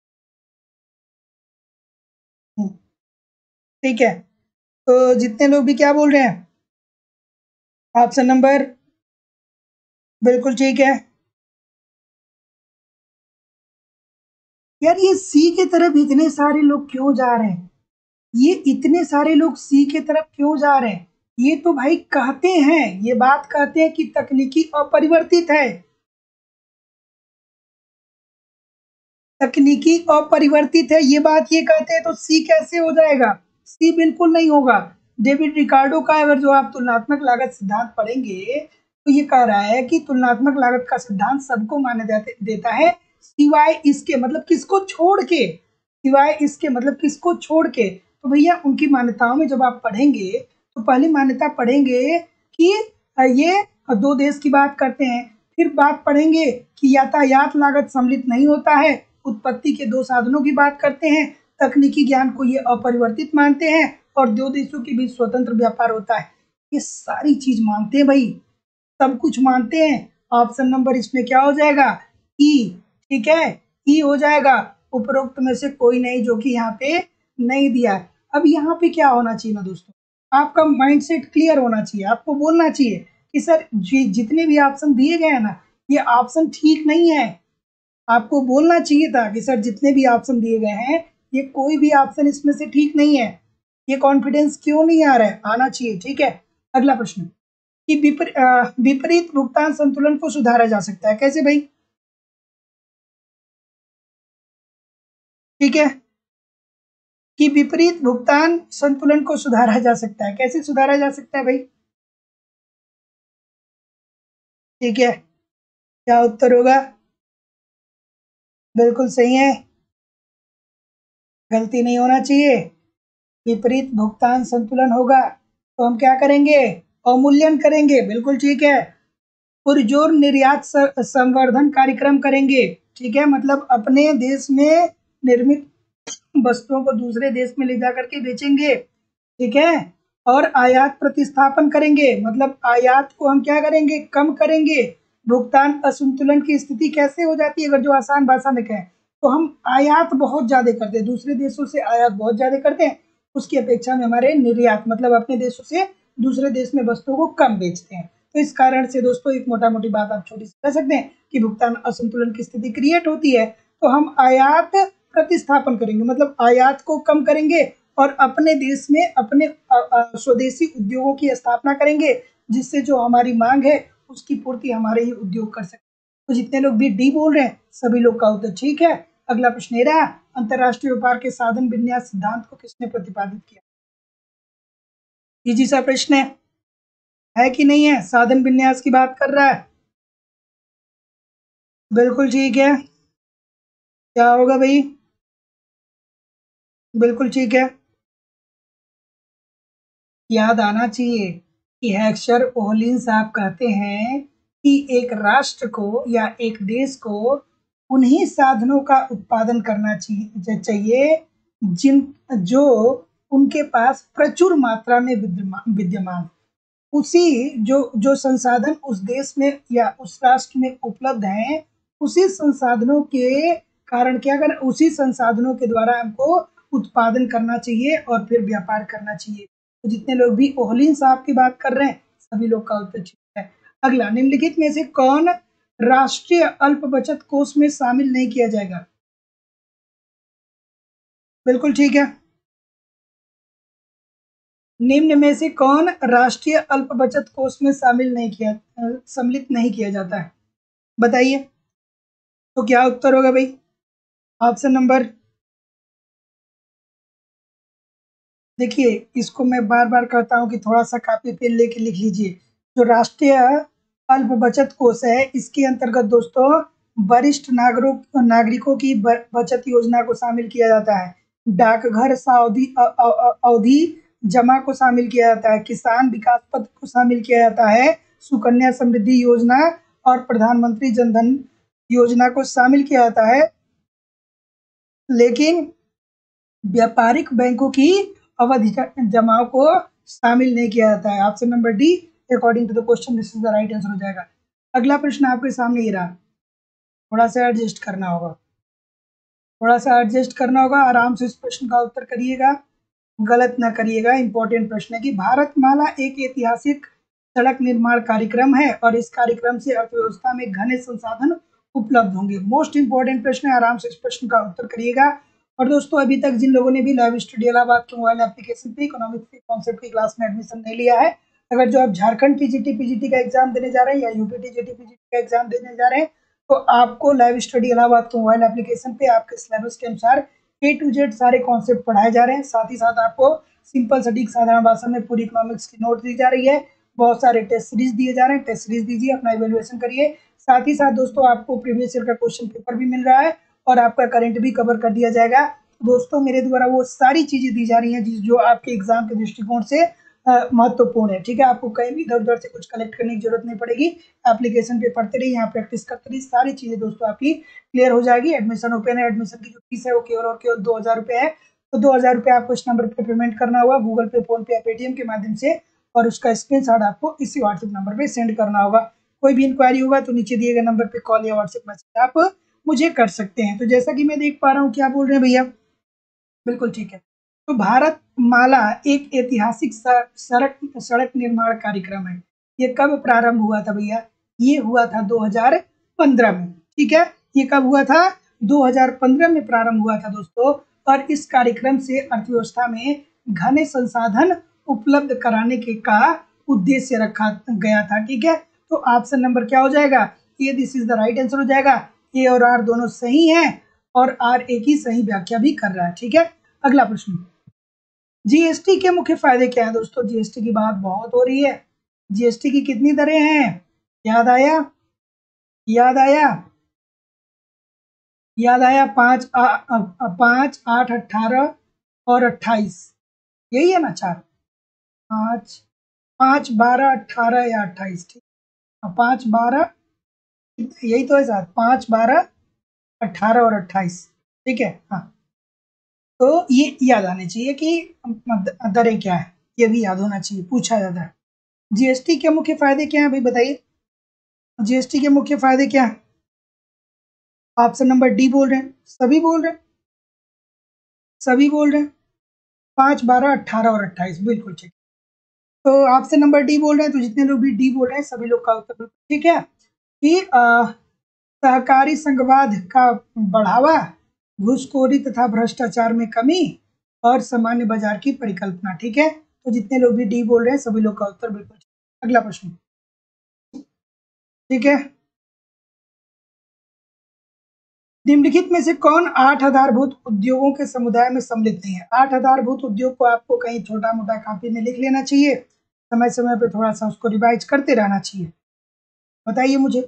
ठीक है, तो जितने लोग भी क्या बोल रहे हैं? ऑप्शन नंबर बिल्कुल ठीक है। यार ये सी की तरफ इतने सारे लोग क्यों जा रहे हैं? ये इतने सारे लोग सी की तरफ क्यों जा रहे हैं? ये तो भाई कहते हैं, ये बात कहते हैं कि तकनीकी अपरिवर्तित है। तकनीकी अपरिवर्तित है ये बात ये कहते हैं, तो सी कैसे हो जाएगा? सी बिल्कुल नहीं होगा। डेविड रिकार्डो का अगर जो आप तुलनात्मक लागत सिद्धांत पढ़ेंगे तो ये कह रहा है कि तुलनात्मक लागत का सिद्धांत सबको मान्यता देता है सिवाय इसके, मतलब किसको छोड़ के? सिवाय इसके मतलब किसको छोड़ के? तो भैया उनकी मान्यताओं में जब आप पढ़ेंगे तो पहली मान्यता पढ़ेंगे कि ये दो देश की बात करते हैं, फिर बात पढ़ेंगे कि यातायात लागत सम्मिलित नहीं होता है, उत्पत्ति के दो साधनों की बात करते हैं, तकनीकी ज्ञान को ये अपरिवर्तित मानते हैं और दो देशों के बीच स्वतंत्र व्यापार होता है। ये सारी चीज मानते हैं भाई, सब कुछ मानते हैं। ऑप्शन नंबर इसमें क्या हो जाएगा? ई। ठीक है, ई हो जाएगा। उपरोक्त में से कोई नहीं जो कि यहाँ पे नहीं दिया है। अब यहाँ पे क्या होना चाहिए ना दोस्तों, आपका माइंडसेट क्लियर होना चाहिए। आपको बोलना चाहिए कि सर जितने भी ऑप्शन दिए गए हैं ना ये ऑप्शन ठीक नहीं है। आपको बोलना चाहिए था कि सर जितने भी ऑप्शन दिए गए हैं ये कोई भी ऑप्शन इसमें से ठीक नहीं है। ये कॉन्फिडेंस क्यों नहीं आ रहा है? आना चाहिए। ठीक है, अगला प्रश्न कि विपरीत भुगतान संतुलन को सुधारा जा सकता है कैसे भाई? ठीक है, कि विपरीत भुगतान संतुलन को सुधारा जा सकता है, कैसे सुधारा जा सकता है भाई? ठीक है, क्या उत्तर होगा? बिल्कुल सही है, गलती नहीं होना चाहिए। विपरीत भुगतान संतुलन होगा तो हम क्या करेंगे? अवमूल्यन करेंगे। बिल्कुल ठीक है, पुरजोर निर्यात संवर्धन कार्यक्रम करेंगे। ठीक है, मतलब अपने देश में निर्मित वस्तुओं को दूसरे देश में ले जा करके बेचेंगे, ठीक है, और आयात प्रतिस्थापन करेंगे, मतलब आयात को हम क्या करेंगे, कम करेंगे। भुगतान असंतुलन की स्थिति कैसे हो जाती है, अगर जो आसान भाषा में कहें तो हम आयात बहुत ज्यादा करते हैं, दूसरे देशों से आयात बहुत ज्यादा करते हैं, उसकी अपेक्षा में हमारे निर्यात मतलब अपने देशों से दूसरे देश में वस्तुओं को कम बेचते हैं। तो इस कारण से दोस्तों एक मोटा मोटी बात आप छोटी सी कह सकते हैं कि भुगतान असंतुलन की स्थिति क्रिएट होती है। तो हम आयात प्रतिस्थापन करेंगे, मतलब आयात को कम करेंगे और अपने देश में अपने स्वदेशी उद्योगों की स्थापना करेंगे, जिससे जो हमारी मांग है उसकी पूर्ति हमारे ही उद्योग कर सकते। तो जितने लोग भी डी बोल रहे हैं सभी लोग का उत्तर ठीक है। अगला प्रश्न ये रहा, अंतरराष्ट्रीय व्यापार के साधन विन्यास सिद्धांत को किसने प्रतिपादित किया? इजी सा प्रश्न है, है कि नहीं है? साधन विन्यास की बात कर रहा है, बिल्कुल ठीक है। क्या होगा भाई? बिल्कुल ठीक है, याद आना चाहिए कि हेक्सचर ओहलिन साहब कहते हैं कि एक राष्ट्र को या एक देश को उन्हीं साधनों का उत्पादन करना चाहिए चाहिए जिन जो उनके पास प्रचुर मात्रा में विद्यमान विद्यमान उसी जो जो संसाधन उस देश में या उस राष्ट्र में उपलब्ध हैं, उसी संसाधनों के कारण क्या करना, उसी संसाधनों के द्वारा हमको उत्पादन करना चाहिए और फिर व्यापार करना चाहिए। तो जितने लोग भी ओहलिन साहब की बात कर रहे हैं सभी लोग का उत्तर ठीक है। अगला, निम्नलिखित में से कौन राष्ट्रीय अल्प बचत कोष में शामिल नहीं किया जाएगा? बिल्कुल ठीक है, निम्न में से कौन राष्ट्रीय अल्प बचत कोष में शामिल नहीं किया सम्मिलित नहीं किया जाता है, बताइए। तो क्या उत्तर होगा भाई? ऑप्शन नंबर, देखिए इसको मैं बार बार कहता हूं कि थोड़ा सा कॉपी पेन लेके लिख लीजिए। जो राष्ट्रीय अल्प बचत कोष है इसके अंतर्गत दोस्तों वरिष्ठ नागरिकों नागरिकों की बचत योजना को शामिल किया जाता है, डाकघर सावधि अवधि जमा को शामिल किया जाता है, किसान विकास पत्र को शामिल किया जाता है, सुकन्या समृद्धि योजना और प्रधानमंत्री जनधन योजना को शामिल किया जाता है, लेकिन व्यापारिक बैंकों की अवधि जमाओं को शामिल नहीं किया जाता है। Option number D according to the question this is the right answer हो जाएगा। अगला प्रश्न आपके सामने ये रहा, थोड़ा सा एडजस्ट करना होगा, थोड़ा सा एडजस्ट करना होगा, आराम से इस प्रश्न का उत्तर करिएगा, गलत ना करिएगा। इंपॉर्टेंट प्रश्न है कि भारतमाला एक ऐतिहासिक सड़क निर्माण कार्यक्रम है और इस कार्यक्रम से अर्थव्यवस्था में घने संसाधन उपलब्ध होंगे। मोस्ट इंपॉर्टेंट प्रश्न है, आराम से इस प्रश्न का उत्तर करिएगा। और दोस्तों अभी तक जिन लोगों ने भी लाइव स्टडी इलाहाबाद के मोबाइल एप्लीकेशन पे इकोनॉमिक्स के कॉन्सेप्ट की क्लास में एडमिशन नहीं लिया है, अगर जो आप झारखंड टीजीटी पीजीटी का एग्जाम देने जा रहे हैं या यूपी टीजीटी पीजीटी का एग्जाम देने जा रहे हैं तो आपको लाइव स्टडी इलाहाबाद के मोबाइल एप्लीकेशन पे आपके सिलेबस के अनुसार ए टू जेड सारे कॉन्सेप्ट पढ़ाए जा रहे हैं। साथ ही साथ आपको सिंपल सटीक साधारण भाषा में पूरी इकोनॉमिक्स की नोट दी जा रही है, बहुत सारे टेस्ट सीरीज दिए जा रहे हैं, टेस्ट सीरीज दीजिए, अपना इवेल्युएशन करिए। साथ ही साथ दोस्तों आपको प्रीवियस ईयर का क्वेश्चन पेपर भी मिल रहा है और आपका करंट भी कवर कर दिया जाएगा। दोस्तों मेरे द्वारा वो सारी चीजें दी जा रही हैं जो आपके एग्जाम के दृष्टिकोण से महत्वपूर्ण है, ठीक है। आपको कहीं भी इधर उधर से कुछ कलेक्ट करने की जरूरत नहीं पड़ेगी, एप्लीकेशन पे पढ़ते रहिए, यहाँ प्रैक्टिस करते रहिए, सारी चीजें दोस्तों आपकी क्लियर हो जाएगी। एडमिशन ओपन है, एडमिशन की जो फीस है वो केवल और केवल दो हजार रुपये है। तो दो हजार रुपये आपको इस नंबर पे पेमेंट करना होगा गूगल पे, फोन पे या पेटीएम के माध्यम से, और उसका स्क्रीनशॉट आपको इसी व्हाट्सएप नंबर पे सेंड करना होगा। कोई भी इंक्वायरी होगा तो नीचे दिए गए नंबर पे कॉल या व्हाट्सएप मैसेज आप मुझे कर सकते हैं। तो जैसा कि मैं देख पा रहा हूँ, क्या बोल रहे हैं भैया? बिल्कुल ठीक है। तो भारत माला एक ऐतिहासिक सड़क सड़क निर्माण कार्यक्रम है, ये कब प्रारंभ हुआ था भैया? ये हुआ था दो हजार पंद्रह में, ठीक है। ये कब हुआ था? दो हजार पंद्रह में प्रारंभ हुआ था दोस्तों, और इस कार्यक्रम से अर्थव्यवस्था में घने संसाधन उपलब्ध कराने के का उद्देश्य रखा गया था, ठीक है। तो ऑप्शन नंबर क्या हो जाएगा? ये this is the right answer हो जाएगा। ए और आर दोनों सही हैं और आर एक ही सही व्याख्या भी कर रहा है, ठीक है। अगला प्रश्न, जीएसटी के मुख्य फायदे क्या है? दोस्तों जीएसटी की बात बहुत हो रही है, जीएसटी की कितनी दरें हैं? याद आया? याद आया? याद आया? पांच पांच आठ अट्ठारह और अट्ठाईस, यही है ना? चार, पांच पांच बारह अट्ठारह या अट्ठाईस, ठीक। पांच बारह, यही तो है साथ, पांच बारह अठारह और अट्ठाईस, ठीक है। हाँ, तो ये याद आने चाहिए कि दरें क्या है, ये भी याद होना चाहिए, पूछा जाता है। जीएसटी के मुख्य फायदे क्या हैं भाई, बताइए। जीएसटी के मुख्य फायदे क्या हैं? ऑप्शन नंबर डी बोल रहे हैं, सभी बोल रहे हैं, सभी बोल रहे हैं। पाँच, बारह, अट्ठारह और अट्ठाईस, बिल्कुल ठीक। तो ऑप्शन नंबर डी बोल रहे हैं, तो जितने लोग भी डी बोल रहे हैं सभी लोग का उत्तर बिल्कुल ठीक है कि अ, सहकारी संघवाद का बढ़ावा, घूसखोरी तथा भ्रष्टाचार में कमी और सामान्य बाजार की परिकल्पना, ठीक है। तो जितने लोग भी डी बोल रहे हैं सभी लोग का उत्तर बिल्कुल ठीक। अगला प्रश्न, ठीक है। निम्नलिखित में से कौन आठ आधारभूत उद्योगों के समुदाय में सम्मिलित नहीं है? आठ आधारभूत उद्योग को आपको कहीं छोटा मोटा कॉपी में लिख लेना चाहिए, समय समय पे थोड़ा सा उसको रिवाइज करते रहना चाहिए। बताइए मुझे,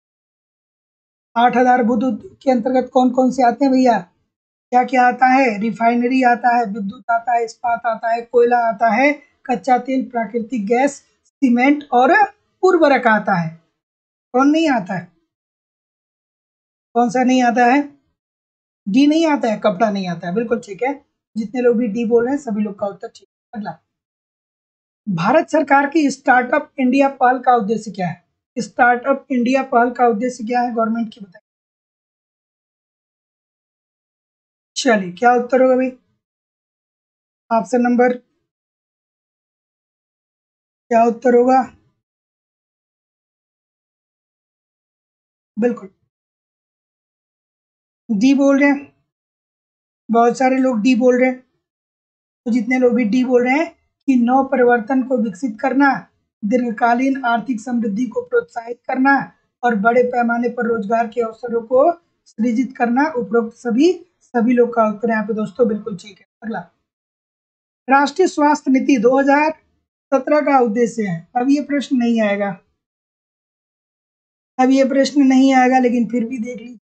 आठ आधारभूत उद्योग के अंतर्गत कौन कौन से आते हैं भैया? क्या क्या आता है? रिफाइनरी आता है, विद्युत आता है, इस्पात आता है, कोयला आता है, कच्चा तेल, प्राकृतिक गैस, सीमेंट और उर्वरक आता है। कौन नहीं आता है? कौन सा नहीं आता है? डी नहीं आता है, कपड़ा नहीं आता है, बिल्कुल ठीक है। जितने लोग भी डी बोल रहे हैं सभी लोग का उत्तर ठीक है। अगला, भारत सरकार की स्टार्टअप इंडिया पहल का उद्देश्य क्या है? स्टार्टअप इंडिया पहल का उद्देश्य क्या है गवर्नमेंट की, बताइए। चलिए, क्या उत्तर होगा भाई? ऑप्शन नंबर, क्या उत्तर होगा? बिल्कुल डी बोल रहे हैं, बहुत सारे लोग डी बोल रहे हैं। तो जितने लोग भी डी बोल रहे हैं कि नव परिवर्तन को विकसित करना, दीर्घकालीन आर्थिक समृद्धि को प्रोत्साहित करना और बड़े पैमाने पर रोजगार के अवसरों को सृजित करना, उपरोक्त सभी सभी लोग का उत्तर यहाँ पे दोस्तों बिल्कुल ठीक है। अगला, राष्ट्रीय स्वास्थ्य नीति दो हज़ार सत्रह का उद्देश्य है। अब ये प्रश्न नहीं आएगा, अब ये प्रश्न नहीं आएगा, लेकिन फिर भी देख लीजिए,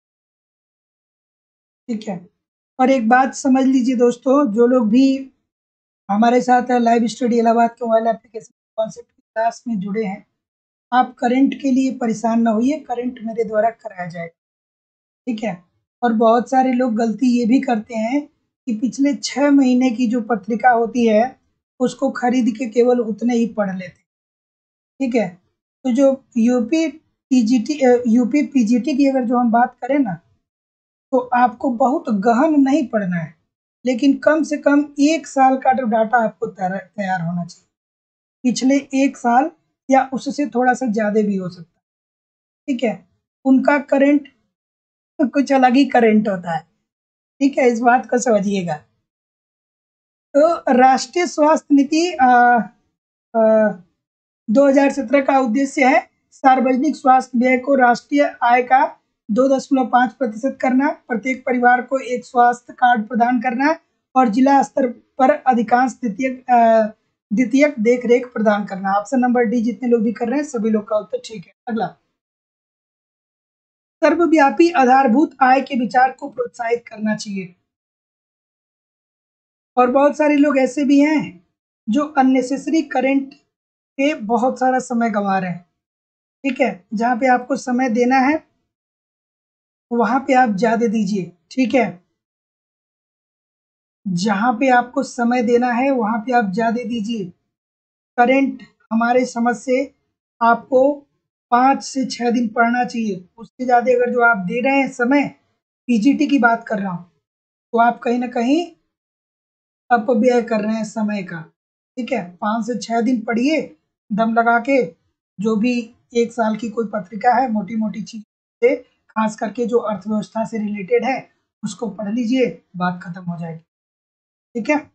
ठीक है। और एक बात समझ लीजिए दोस्तों, जो लोग भी हमारे साथ लाइव स्टडी इलाहाबाद के मोबाइल एप्लीकेशन कॉन्सेप्ट की क्लास में जुड़े हैं, आप करंट के लिए परेशान ना होइए, करंट मेरे द्वारा कराया जाएगा, ठीक है। और बहुत सारे लोग गलती ये भी करते हैं कि पिछले छः महीने की जो पत्रिका होती है उसको खरीद के केवल उतने ही पढ़ लेते हैं, ठीक है। तो जो यूपी पीजीटी यूपी पीजीटी की अगर जो हम बात करें ना, तो आपको बहुत गहन नहीं पढ़ना है, लेकिन कम से कम एक साल का जो डाटा आपको तैयार तैयार होना चाहिए, पिछले एक साल या उससे थोड़ा सा ज़्यादा भी हो सकता है, ठीक है। उनका करंट कुछ अलग ही करंट होता है, ठीक है, इस बात को समझिएगा। तो राष्ट्रीय स्वास्थ्य नीति दो हज़ार सत्रह का उद्देश्य है सार्वजनिक स्वास्थ्य व्यय को राष्ट्रीय आय का दो दशमलव पाँच प्रतिशत करना, प्रत्येक परिवार को एक स्वास्थ्य कार्ड प्रदान करना और जिला स्तर पर अधिकांश द्वितीयक द्वितीयक देख रेख प्रदान करना। ऑप्शन नंबर डी जितने लोग भी कर रहे हैं सभी लोग का उत्तर ठीक है। अगला, सर्वव्यापी आधारभूत आय के विचार को प्रोत्साहित करना चाहिए। और बहुत सारे लोग ऐसे भी हैं जो अननेसेसरी करंट पे बहुत सारा समय गंवा रहे हैं, ठीक है। जहाँ पे आपको समय देना है वहां पे आप ज्यादा दीजिए, ठीक है। जहाँ पे आपको समय देना है वहां पे आप ज्यादा दीजिए। करंट हमारे समझ से आपको पाँच से छः दिन पढ़ना चाहिए, उससे ज़्यादा अगर जो आप दे रहे हैं समय, पीजीटी की बात कर रहा हूँ, तो आप कहीं ना कहीं अपव्यय कर रहे हैं समय का, ठीक है। पाँच से छः दिन पढ़िए दम लगा के, जो भी एक साल की कोई पत्रिका है मोटी मोटी चीज से, खास करके जो अर्थव्यवस्था से रिलेटेड है उसको पढ़ लीजिए, बात खत्म हो जाएगी, ठीक है।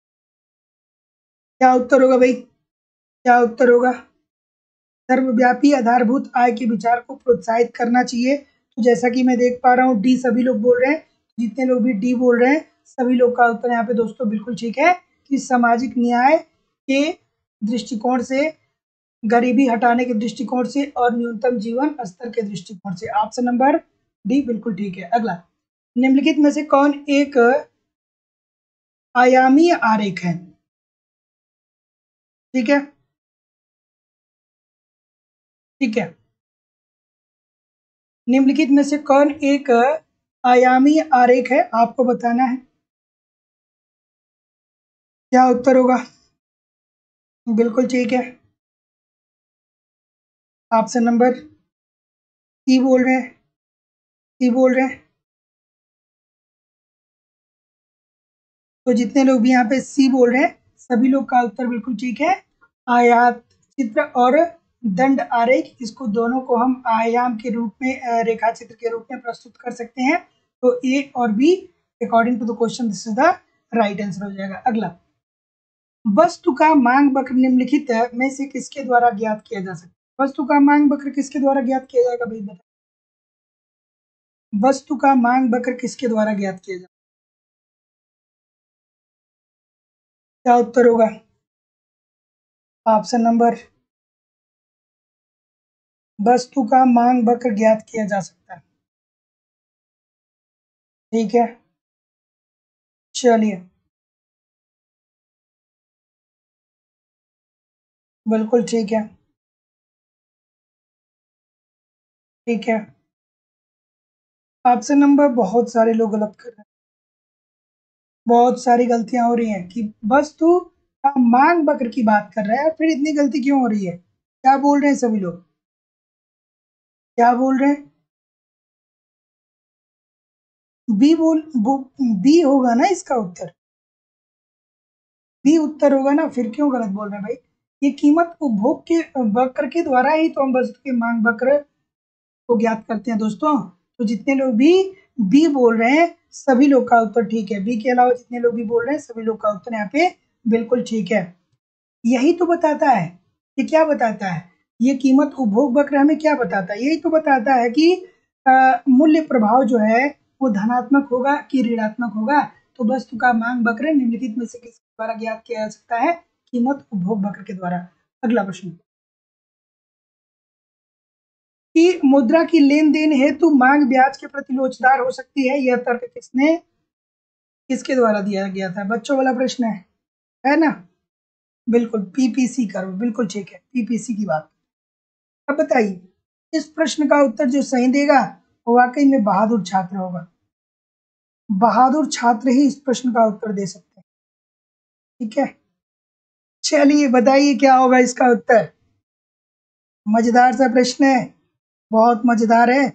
क्या उत्तर होगा भाई? क्या उत्तर होगा? सर्वव्यापी आधारभूत आय के विचार को प्रोत्साहित करना चाहिए। तो जैसा कि मैं देख पा रहा हूँ डी सभी लोग बोल रहे हैं, जितने लोग भी डी बोल रहे हैं सभी लोग का उत्तर यहाँ पे दोस्तों बिल्कुल ठीक है कि सामाजिक न्याय के दृष्टिकोण से, गरीबी हटाने के दृष्टिकोण से और न्यूनतम जीवन स्तर के दृष्टिकोण से। ऑप्शन नंबर डी बिल्कुल ठीक है। अगला, निम्नलिखित में से कौन एक आयामीय आरेख है? ठीक है, ठीक है। निम्नलिखित में से कौन एक आयामी आरेख है, आपको बताना है। क्या उत्तर होगा? बिल्कुल ठीक है। ऑप्शन नंबर सी बोल रहे हैं, सी बोल रहे हैं। तो जितने लोग भी यहाँ पे सी बोल रहे हैं सभी लोग का उत्तर बिल्कुल ठीक है। आयात चित्र और दंड आरेख, इसको दोनों को हम आयाम के रूप में, रेखा चित्र के रूप में प्रस्तुत कर सकते हैं। तो ए और B according to the question this is the right answer हो जाएगा। अगला, वस्तु का मांग वक्र निम्नलिखित में से किसके द्वारा ज्ञात किया जा सकता है? वस्तु का मांग वक्र किसके द्वारा ज्ञात किया जाएगा भाई बताइए। वस्तु का मांग वक्र किसके द्वारा ज्ञात किया जाएगा? क्या उत्तर होगा? ऑप्शन नंबर, वस्तु का मांग वक्र ज्ञात किया जा सकता है। ठीक है, चलिए, बिल्कुल ठीक है, ठीक है। ऑप्शन नंबर बहुत सारे लोग गलत कर रहे हैं, बहुत सारी गलतियां हो रही हैं कि वस्तु का मांग वक्र की बात कर रहा है, फिर इतनी गलती क्यों हो रही है? क्या बोल रहे हैं सभी लोग, क्या बोल रहे हैं? बी बोल, बी होगा ना इसका उत्तर, बी उत्तर होगा ना, फिर क्यों गलत बोल रहे हैं भाई? ये कीमत उपभोग के वक्र के द्वारा ही तो हम वस्तु के मांग वक्र को ज्ञात करते हैं दोस्तों। तो जितने लोग भी बी बोल रहे हैं सभी लोग का उत्तर ठीक है। बी के अलावा जितने लोग भी बोल रहे हैं सभी लोग का उत्तर यहाँ पे बिल्कुल ठीक है। यही तो बताता है, ये क्या बताता है, ये कीमत उपभोग वक्र हमें क्या बताता है? यही तो बताता है कि अ, मूल्य प्रभाव जो है वो धनात्मक होगा कि ऋणात्मक होगा। तो वस्तु का मांग वक्र निम्नलिखित में से किसके द्वारा ज्ञात किया जा सकता है? कीमत उपभोग वक्र के द्वारा। अगला प्रश्न, कि मुद्रा की लेन देन हेतु मांग ब्याज के प्रति लोचदार हो सकती है, यह तर्क किसने, किसके द्वारा दिया गया था? बच्चों वाला प्रश्न है है ना? बिल्कुल पीपीसी करो, बिल्कुल ठीक है, पीपीसी की बात। अब बताइए, इस प्रश्न का उत्तर जो सही देगा वो वाकई में बहादुर छात्र होगा। बहादुर छात्र ही इस प्रश्न का उत्तर दे सकते हैं। ठीक है, चलिए बताइए क्या होगा इसका उत्तर। मजेदार सा प्रश्न है, बहुत मजेदार है।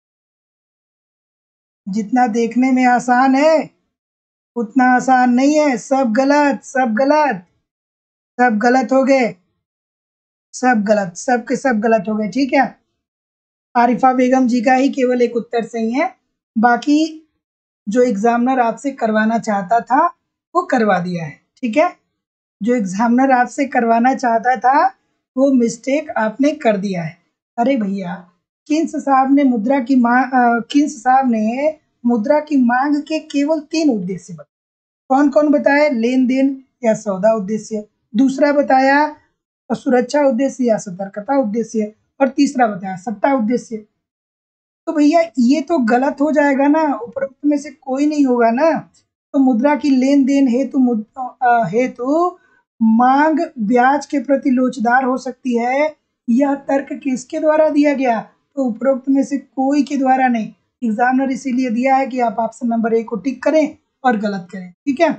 जितना देखने में आसान है उतना आसान नहीं है। सब गलत, सब गलत, सब गलत हो गए, सब गलत, सब के सब गलत हो गए। ठीक है, आरिफा बेगम जी का ही केवल एक उत्तर सही है, बाकी जो एग्जामिनर आपसे करवाना चाहता था वो करवा दिया है। ठीक है, जो एग्जामिनर आपसे करवाना चाहता था वो मिस्टेक आपने कर दिया है। अरे भैया, किन्स साहब ने मुद्रा की मांग, किन्स साहब ने मुद्रा की मांग के केवल तीन उद्देश्य बताए। कौन कौन बताया? लेन देन या सौदा उद्देश्य, दूसरा बताया सुरक्षा उद्देश्य या सतर्कता उद्देश्य, और तीसरा बताया सट्टा उद्देश्य। तो भैया ये तो गलत हो जाएगा ना, उपरोक्त में से कोई नहीं होगा ना। तो मुद्रा की लेन देन हेतु मुद्रा हेतु मांग ब्याज के प्रति लोचदार हो सकती है, यह तर्क किसके द्वारा दिया गया? तो उपरोक्त में से कोई के द्वारा नहीं। एग्जामिनर इसीलिए दिया है कि आप ऑप्शन नंबर ए को टिक करें और गलत करें। ठीक है,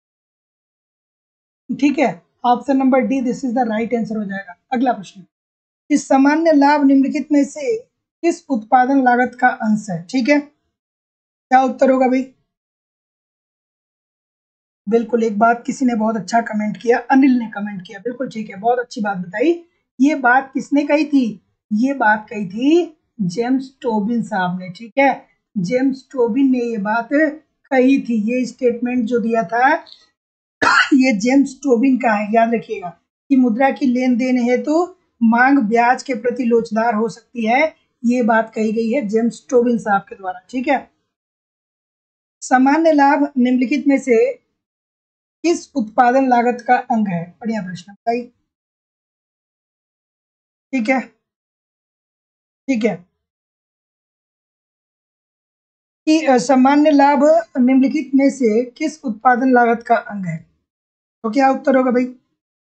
ठीक है, option number D this is the right answer हो जाएगा। अगला प्रश्न, इस सामान्य लाभ निम्नलिखित में से किस उत्पादन लागत का अंश है? ठीक है, क्या उत्तर होगा भाई? बिल्कुल, एक बात किसी ने बहुत अच्छा कमेंट किया, अनिल ने कमेंट किया, बिल्कुल ठीक है, बहुत अच्छी बात बताई। ये बात किसने कही थी? ये बात कही थी जेम्स टोबिन साहब ने। ठीक है, जेम्स टोबिन ने ये बात कही थी, ये स्टेटमेंट जो दिया था ये जेम्स टोबिन का है, याद रखिएगा कि मुद्रा की लेन देन हेतु मांग ब्याज के प्रति लोचदार हो सकती है, ये बात कही गई है जेम्स टोबिन साहब के द्वारा। ठीक है, सामान्य लाभ निम्नलिखित में से किस उत्पादन लागत का अंग है? बढ़िया प्रश्न भाई। ठीक है, ठीक है, कि अ, सामान्य लाभ निम्नलिखित में से किस उत्पादन लागत का अंग है? तो क्या उत्तर होगा भाई?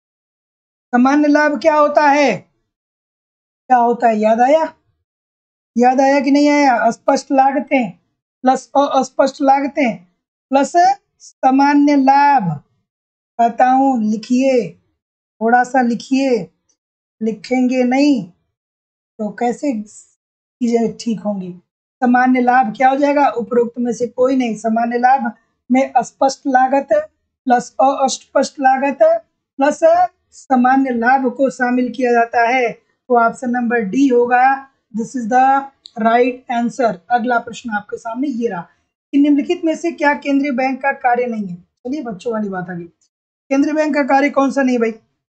सामान्य लाभ क्या होता है? क्या होता है, याद आया? याद आया कि नहीं आया? अस्पष्ट लागतें प्लस अस्पष्ट लागतें प्लस सामान्य लाभ। कहता हूं लिखिए, थोड़ा सा लिखिए, लिखेंगे नहीं तो कैसे चीजें ठीक होंगी। सामान्य लाभ क्या हो जाएगा? उपरोक्त में से कोई नहीं। सामान्य लाभ में अस्पष्ट लागत प्लस अस्पष्ट लागत प्लस सामान्य लाभ को शामिल किया जाता है, तो ऑप्शन नंबर डी होगा। This is the right answer. अगला प्रश्न आपके सामने ये रहा कि निम्नलिखित में से क्या केंद्रीय बैंक का कार्य नहीं है? चलिए बच्चों वाली बात आ गई। केंद्रीय बैंक का कार्य कौन सा नहीं है भाई,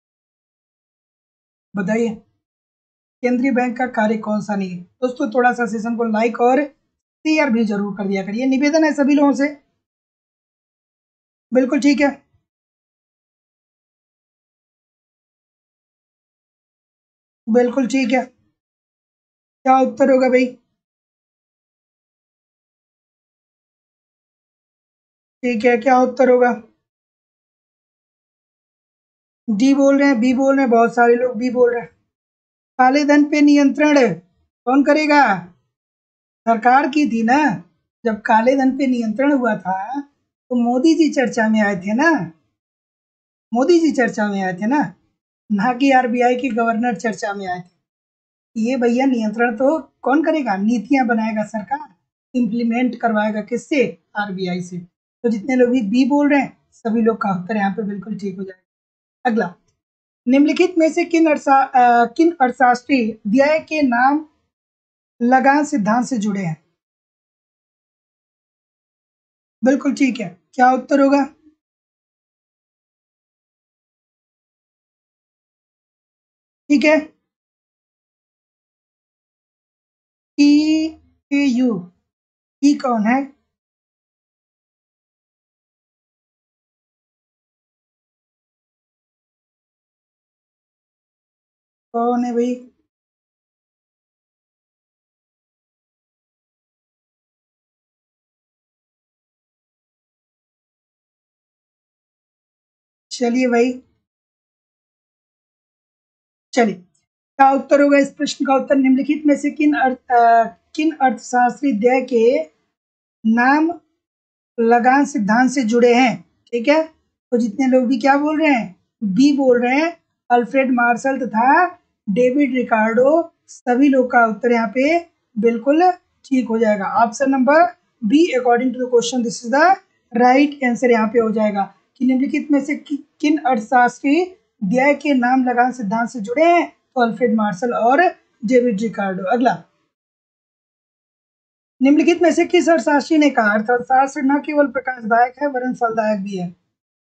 बताइए? केंद्रीय बैंक का कार्य कौन सा नहीं है? दोस्तों थोड़ा सा सेशन को लाइक और शेयर भी जरूर कर दिया करिए, निवेदन है सभी लोगों से। बिल्कुल ठीक है, बिल्कुल ठीक है। क्या उत्तर होगा भाई? ठीक है, क्या उत्तर होगा? डी बोल रहे हैं, बी बोल रहे हैं, बहुत सारे लोग बी बोल रहे हैं। काले धन पे नियंत्रण कौन करेगा? सरकार की थी ना। जब काले धन पे नियंत्रण हुआ था तो मोदी जी चर्चा में आए थे ना। मोदी जी चर्चा में आए थे ना, ना कि आरबीआई के गवर्नर चर्चा में आए थे। ये भैया नियंत्रण तो कौन करेगा? नीतियां बनाएगा सरकार, इम्प्लीमेंट करवाएगा किससे? आरबीआई से। तो जितने लोग भी बी बोल रहे हैं सभी लोग का उत्तर यहाँ पे बिल्कुल ठीक हो जाएगा। अगला, निम्नलिखित में से किन अर्सा अ, किन अर्थशास्त्री व्यय के नाम लगान सिद्धांत से जुड़े हैं? बिल्कुल ठीक है, क्या उत्तर होगा? ठीक है, ई ए यू, ई कौन है? कौन है भाई? चलिए भाई, चलिए क्या उत्तर होगा इस प्रश्न का? उत्तर, निम्नलिखित में से किन अर्थ अ, किन अर्थशास्त्री व्यय के नाम लगान सिद्धांत से जुड़े हैं? ठीक है, तो जितने लोग भी क्या बोल रहे हैं? बी बोल रहे हैं, अल्फ्रेड मार्शल तथा डेविड रिकार्डो। सभी लोग का उत्तर यहाँ पे बिल्कुल ठीक हो जाएगा। Option number B according to the question this is the right answer यहाँ पे हो जाएगा कि निम्नलिखित में से कि, किन अर्थशास्त्री व्यय के नाम लगान सिद्धांत से जुड़े हैं? तो अल्फ्रेड मार्शल और डेविड रिकार्डो। अगला, निम्नलिखित में से किस अर्थशास्त्री ने कहा अर्थशास्त्र न केवल प्रकाशदायक है वरन फलदायक भी है?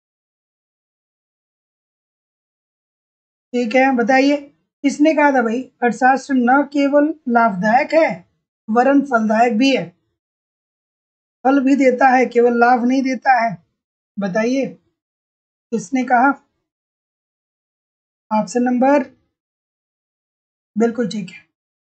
ठीक है, बताइए किसने कहा था भाई अर्थशास्त्र न केवल लाभदायक है वरन फलदायक भी है? फल भी देता है, केवल लाभ नहीं देता है। बताइए किसने कहा? ऑप्शन नंबर, बिल्कुल ठीक है।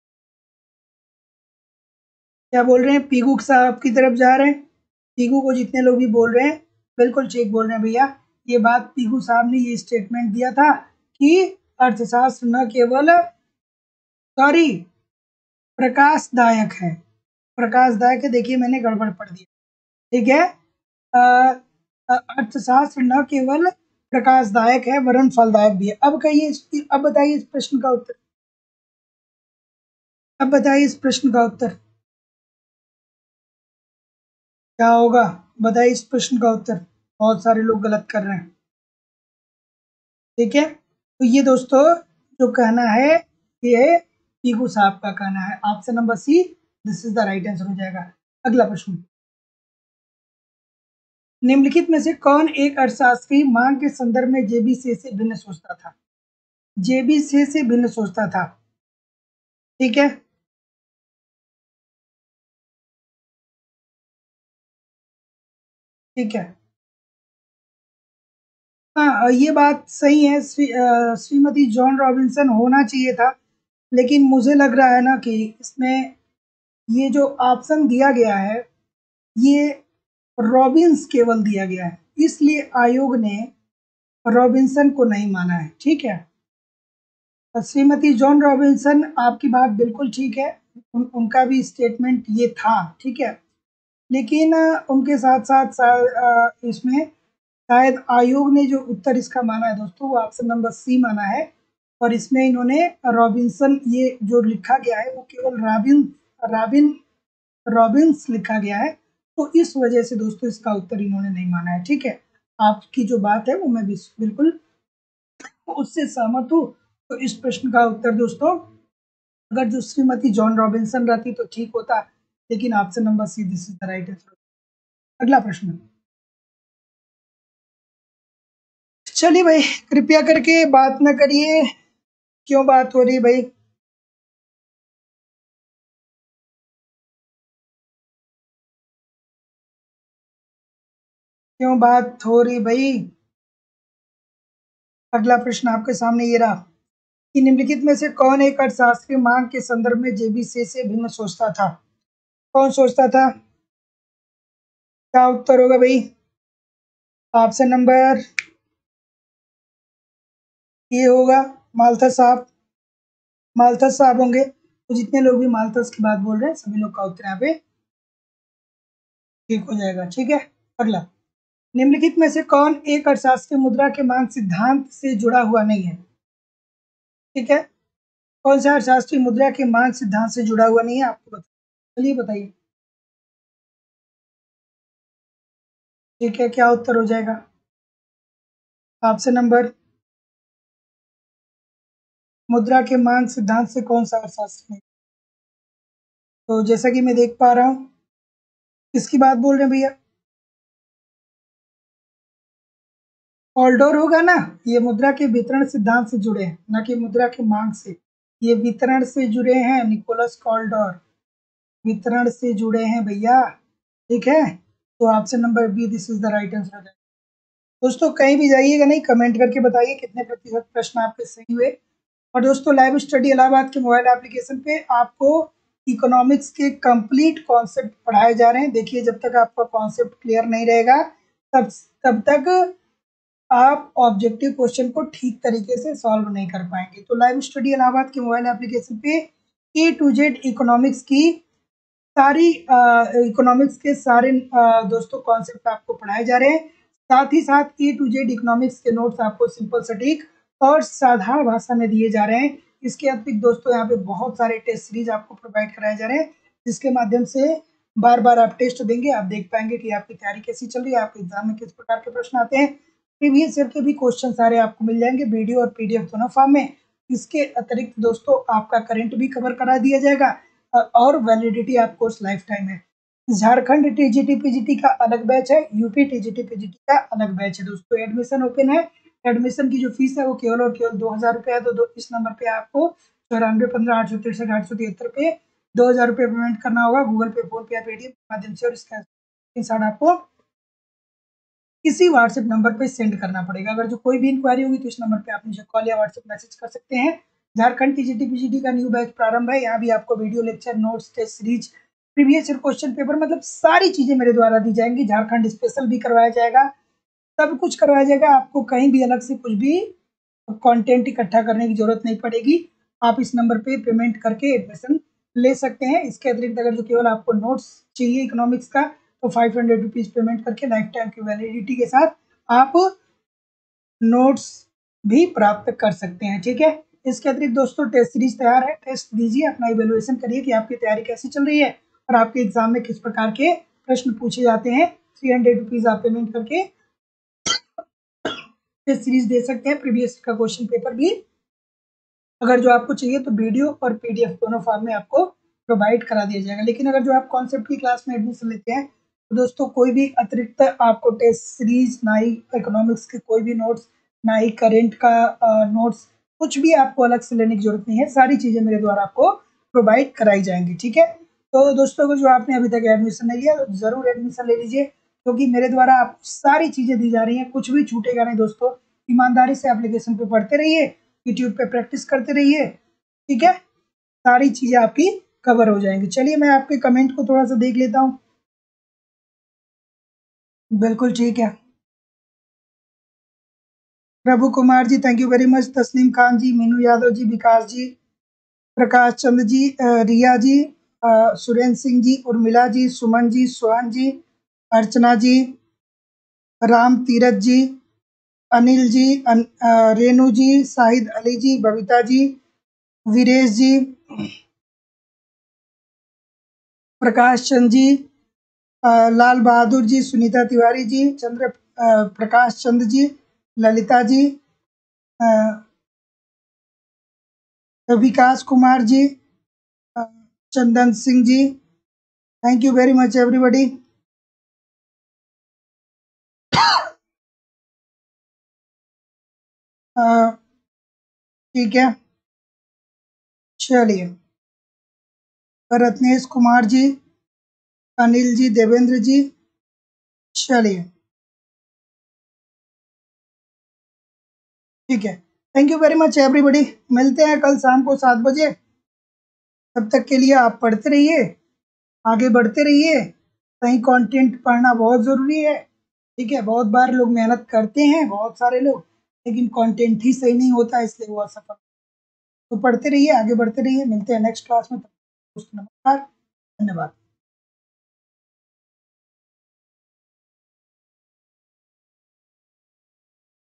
क्या बोल रहे हैं? पीगू साहब की तरफ जा रहे हैं। पीगू को जितने लोग भी बोल रहे हैं बिल्कुल ठीक बोल रहे हैं भैया। ये बात पीगू साहब ने ये स्टेटमेंट दिया था कि अर्थशास्त्र न केवल सॉरी प्रकाशदायक है। प्रकाशदायक है, देखिए मैंने गड़बड़ पढ़ दिया। ठीक है, अ, अ, अर्थशास्त्र न केवल प्रकाशदायक है वरन फलदायक भी है। अब कहिए इस- अब बताइए इस प्रश्न का उत्तर। अब बताइए इस प्रश्न का उत्तर क्या होगा? बताइए इस प्रश्न का उत्तर। बहुत सारे लोग गलत कर रहे हैं। ठीक है, तो ये दोस्तों जो कहना है ये पीकू साहब का कहना है। Option number C this is the right answer हो जाएगा। अगला प्रश्न, निम्नलिखित में से कौन एक अर्थशास्त्री मांग के संदर्भ में जेबी से से भिन्न सोचता था? जेबी से से भिन्न सोचता था। ठीक है, ठीक है। हाँ, ये बात सही है, श्री, अ, श्रीमती जॉन रॉबिन्सन होना चाहिए था, लेकिन मुझे लग रहा है ना कि इसमें ये जो ऑप्शन दिया गया है ये रॉबिन्स केवल दिया गया है, इसलिए आयोग ने रॉबिन्सन को नहीं माना है। ठीक है, तो श्रीमती जॉन रॉबिन्सन आपकी बात बिल्कुल ठीक है, उन, उनका भी स्टेटमेंट ये था, ठीक है। लेकिन उनके साथ साथ इसमें शायद आयोग ने जो उत्तर इसका माना है दोस्तों, वो ऑप्शन नंबर सी माना है। और इसमें इन्होंने रॉबिन्सन ये जो लिखा गया है वो केवल रॉबिन रॉबिन रॉबिन्स लिखा गया है, तो इस वजह से दोस्तों इसका उत्तर इन्होंने नहीं माना है, ठीक है। आपकी जो बात है वो मैं बिल्कुल उससे सहमत हूँ। तो इस प्रश्न का उत्तर दोस्तों, अगर जो श्रीमती जॉन रॉबिन्सन रहती तो ठीक होता, लेकिन option number C this is the right answer. अगला प्रश्न। चलिए भाई, कृपया करके बात न करिए। क्यों बात हो रही भाई? क्यों बात हो रही भाई? अगला प्रश्न आपके सामने ये रहा कि निम्नलिखित में से कौन एक अर्थशास्त्री मांग के संदर्भ में जेबी से, से भिन्न सोचता था? कौन सोचता था? क्या उत्तर होगा भाई? ऑप्शन नंबर ये होगा माल्थस साहब। माल्थस साहब होंगे। तो जितने लोग भी माल्थस की बात बोल रहे हैं सभी लोग का उत्तर यहाँ पे ठीक हो जाएगा, ठीक है। अगला, निम्नलिखित में से कौन एक अर्थशास्त्री मुद्रा के मांग सिद्धांत से जुड़ा हुआ नहीं है? ठीक है, कौन सा अर्थशास्त्री मुद्रा के मांग सिद्धांत से जुड़ा हुआ नहीं है आपको बता, चलिए बताइए। ठीक है, क्या उत्तर हो जाएगा? ऑप्शन नंबर, मुद्रा के मांग सिद्धांत से कौन सा अर्थशास्त्र नहीं? तो जैसा कि मैं देख पा रहा हूँ, किसकी बात बोल रहे हैं भैया? ऑल्डोर होगा ना। ये मुद्रा के वितरण सिद्धांत से जुड़े हैं, न कि मुद्रा की मांग से। ये वितरण से जुड़े हैं, निकोलस कॉल्डोर वितरण से जुड़े हैं भैया, ठीक है। तो option number B this is the right answer. दोस्तों कहीं भी जाइएगा नहीं, कमेंट करके बताइए कितने प्रतिशत प्रश्न आपके सही हुए। और दोस्तों लाइव स्टडी इलाहाबाद के मोबाइल एप्लीकेशन पे आपको इकोनॉमिक्स के कंप्लीट कॉन्सेप्ट पढ़ाए जा रहे हैं। देखिए, जब तक आपका कॉन्सेप्ट क्लियर नहीं रहेगा तब तब तक आप ऑब्जेक्टिव क्वेश्चन को ठीक तरीके से सॉल्व नहीं कर पाएंगे। तो लाइव स्टडी इलाहाबाद के मोबाइल एप्लीकेशन पे ए टू जेड इकोनॉमिक्स की सारी इकोनॉमिक्स के सारे आ, दोस्तों कॉन्सेप्ट आपको पढ़ाए जा रहे हैं। साथ ही साथ ए टू जेड इकोनॉमिक्स के नोट्स आपको सिंपल सटीक और साधारण भाषा में दिए जा रहे हैं। इसके अतिरिक्त दोस्तों यहाँ पे बहुत सारे टेस्ट सीरीज आपको प्रोवाइड कराए जा रहे हैं, जिसके माध्यम से बार बार आप टेस्ट देंगे, आप देख पाएंगे कि आपकी तैयारी कैसी चल रही है, आपके एग्जाम में किस प्रकार के प्रश्न आते हैं। प्रीवियस ईयर के भी क्वेश्चन सारे आपको मिल जाएंगे वीडियो और पीडीएफ दोनों फॉर्म में। इसके अतिरिक्त दोस्तों आपका करंट भी कवर करा दिया जाएगा और वैलिडिटी आपको लाइफ टाइम है। झारखंड टीजीटी पीजीटी का अलग बैच है, यूपी टीजीटी पीजीटी का अलग बैच है दोस्तों। एडमिशन ओपन है। एडमिशन की जो फीस है वो केवल और केवल दो हजार रुपये है। तो दो इस नंबर पे आपको चौरानवे पंद्रह आठ सौ तिरसठ आठ सौ तिहत्तर पे दो हजार रुपये पेमेंट करना होगा गूगल पे, फोन पे या पेटीएम के माध्यम से। और इसका स्क्रीनशॉट आपको इसी व्हाट्सएप नंबर पे सेंड करना पड़ेगा। अगर जो कोई भी इंक्वायरी होगी तो इस नंबर पे आप मुझे कॉल या व्हाट्सएप मैसेज कर सकते हैं। झारखंड टीजीटी पीजीटी का न्यू बैच प्रारंभ है। यहाँ भी आपको video lecture, notes, test series, previous year question paper, मतलब सारी चीजें मेरे द्वारा दी जाएंगी। झारखंड स्पेशल भी करवाया जाएगा, सब कुछ करवाया जाएगा। आपको कहीं भी अलग से कुछ भी कंटेंट इकट्ठा करने की जरूरत नहीं पड़ेगी। आप इस नंबर पे पेमेंट करके एडमिशन ले सकते हैं। इसके अतिरिक्त अगर जो केवल आपको नोट्स चाहिए इकोनॉमिक्स का, तो फाइव हंड्रेड रुपीज पेमेंट करके लाइफ टाइम की वैलिडिटी के साथ आप नोट्स भी प्राप्त कर सकते हैं, ठीक है। इसके अतिरिक्त दोस्तों टेस्ट सीरीज तैयार है, टेस्ट दीजिए, अपना इवेल्युएशन करिए कि आपकी तैयारी कैसी चल रही है और आपके एग्जाम में किस प्रकार के प्रश्न पूछे जाते हैं। थ्री हंड्रेड रुपीज आप पेमेंट करके टेस्ट सीरीज दे सकते हैं। प्रीवियस का क्वेश्चन पेपर भी अगर जो आपको चाहिए तो वीडियो और पीडीएफ दोनों फॉर्म में आपको प्रोवाइड करा दिया जाएगा। लेकिन अगर जो आप कॉन्सेप्ट की क्लास में एडमिशन लेते हैं तो दोस्तों कोई भी अतिरिक्त आपको टेस्ट सीरीज, ना ही इकोनॉमिक्स के कोई भी नोट्स, ना ही करेंट का नोट्स, कुछ भी आपको अलग से लेने की जरूरत नहीं है। सारी चीजें मेरे द्वारा आपको प्रोवाइड कराई जाएंगी, ठीक है। तो दोस्तों को जो आपने अभी तक एडमिशन नहीं लिया तो जरूर एडमिशन ले लीजिए, क्योंकि मेरे द्वारा आपको सारी चीजें दी जा रही हैं, कुछ भी छूटेगा नहीं दोस्तों। ईमानदारी से एप्लीकेशन पे पढ़ते रहिए, यूट्यूब पे प्रैक्टिस करते रहिए, ठीक है। सारी चीजें आपकी कवर हो जाएंगी। चलिए मैं आपके कमेंट को थोड़ा सा देख लेता हूँ। बिल्कुल ठीक है। Prabhu Kumar ji thank you very much, Taslim Khan ji, Meenu Yadav ji, Vikas ji, Prakash Chand ji, Riya ji, Surendra Singh ji, Urmila ji, Suman ji, Suhan ji, Archana ji, Ram Tirath ji, Anil ji, अन, Renu ji, Shahid Ali ji, Babita ji, Viresh ji, Prakash Chand ji, Lal Bahadur ji, Sunita Tiwari ji, Chandra Prakash Chand ji, Lalita ji, Vikas Kumar ji, Chandan Singh ji. Thank you very much everybody. ठीक है, चलिए। रत्नेश कुमार जी, अनिल जी, देवेंद्र जी, चलिए ठीक है। Thank you very much everybody. मिलते हैं कल शाम को सात बजे। तब तक के लिए आप पढ़ते रहिए, आगे बढ़ते रहिए। सही कंटेंट पढ़ना बहुत ज़रूरी है। ठीक है, बहुत बार लोग मेहनत करते हैं, बहुत सारे लोग, लेकिन कंटेंट ही सही नहीं होता, इसलिए वो असफल। तो पढ़ते रहिए, आगे बढ़ते रहिए। मिलते हैं नेक्स्ट क्लास में। नमस्कार, धन्यवाद।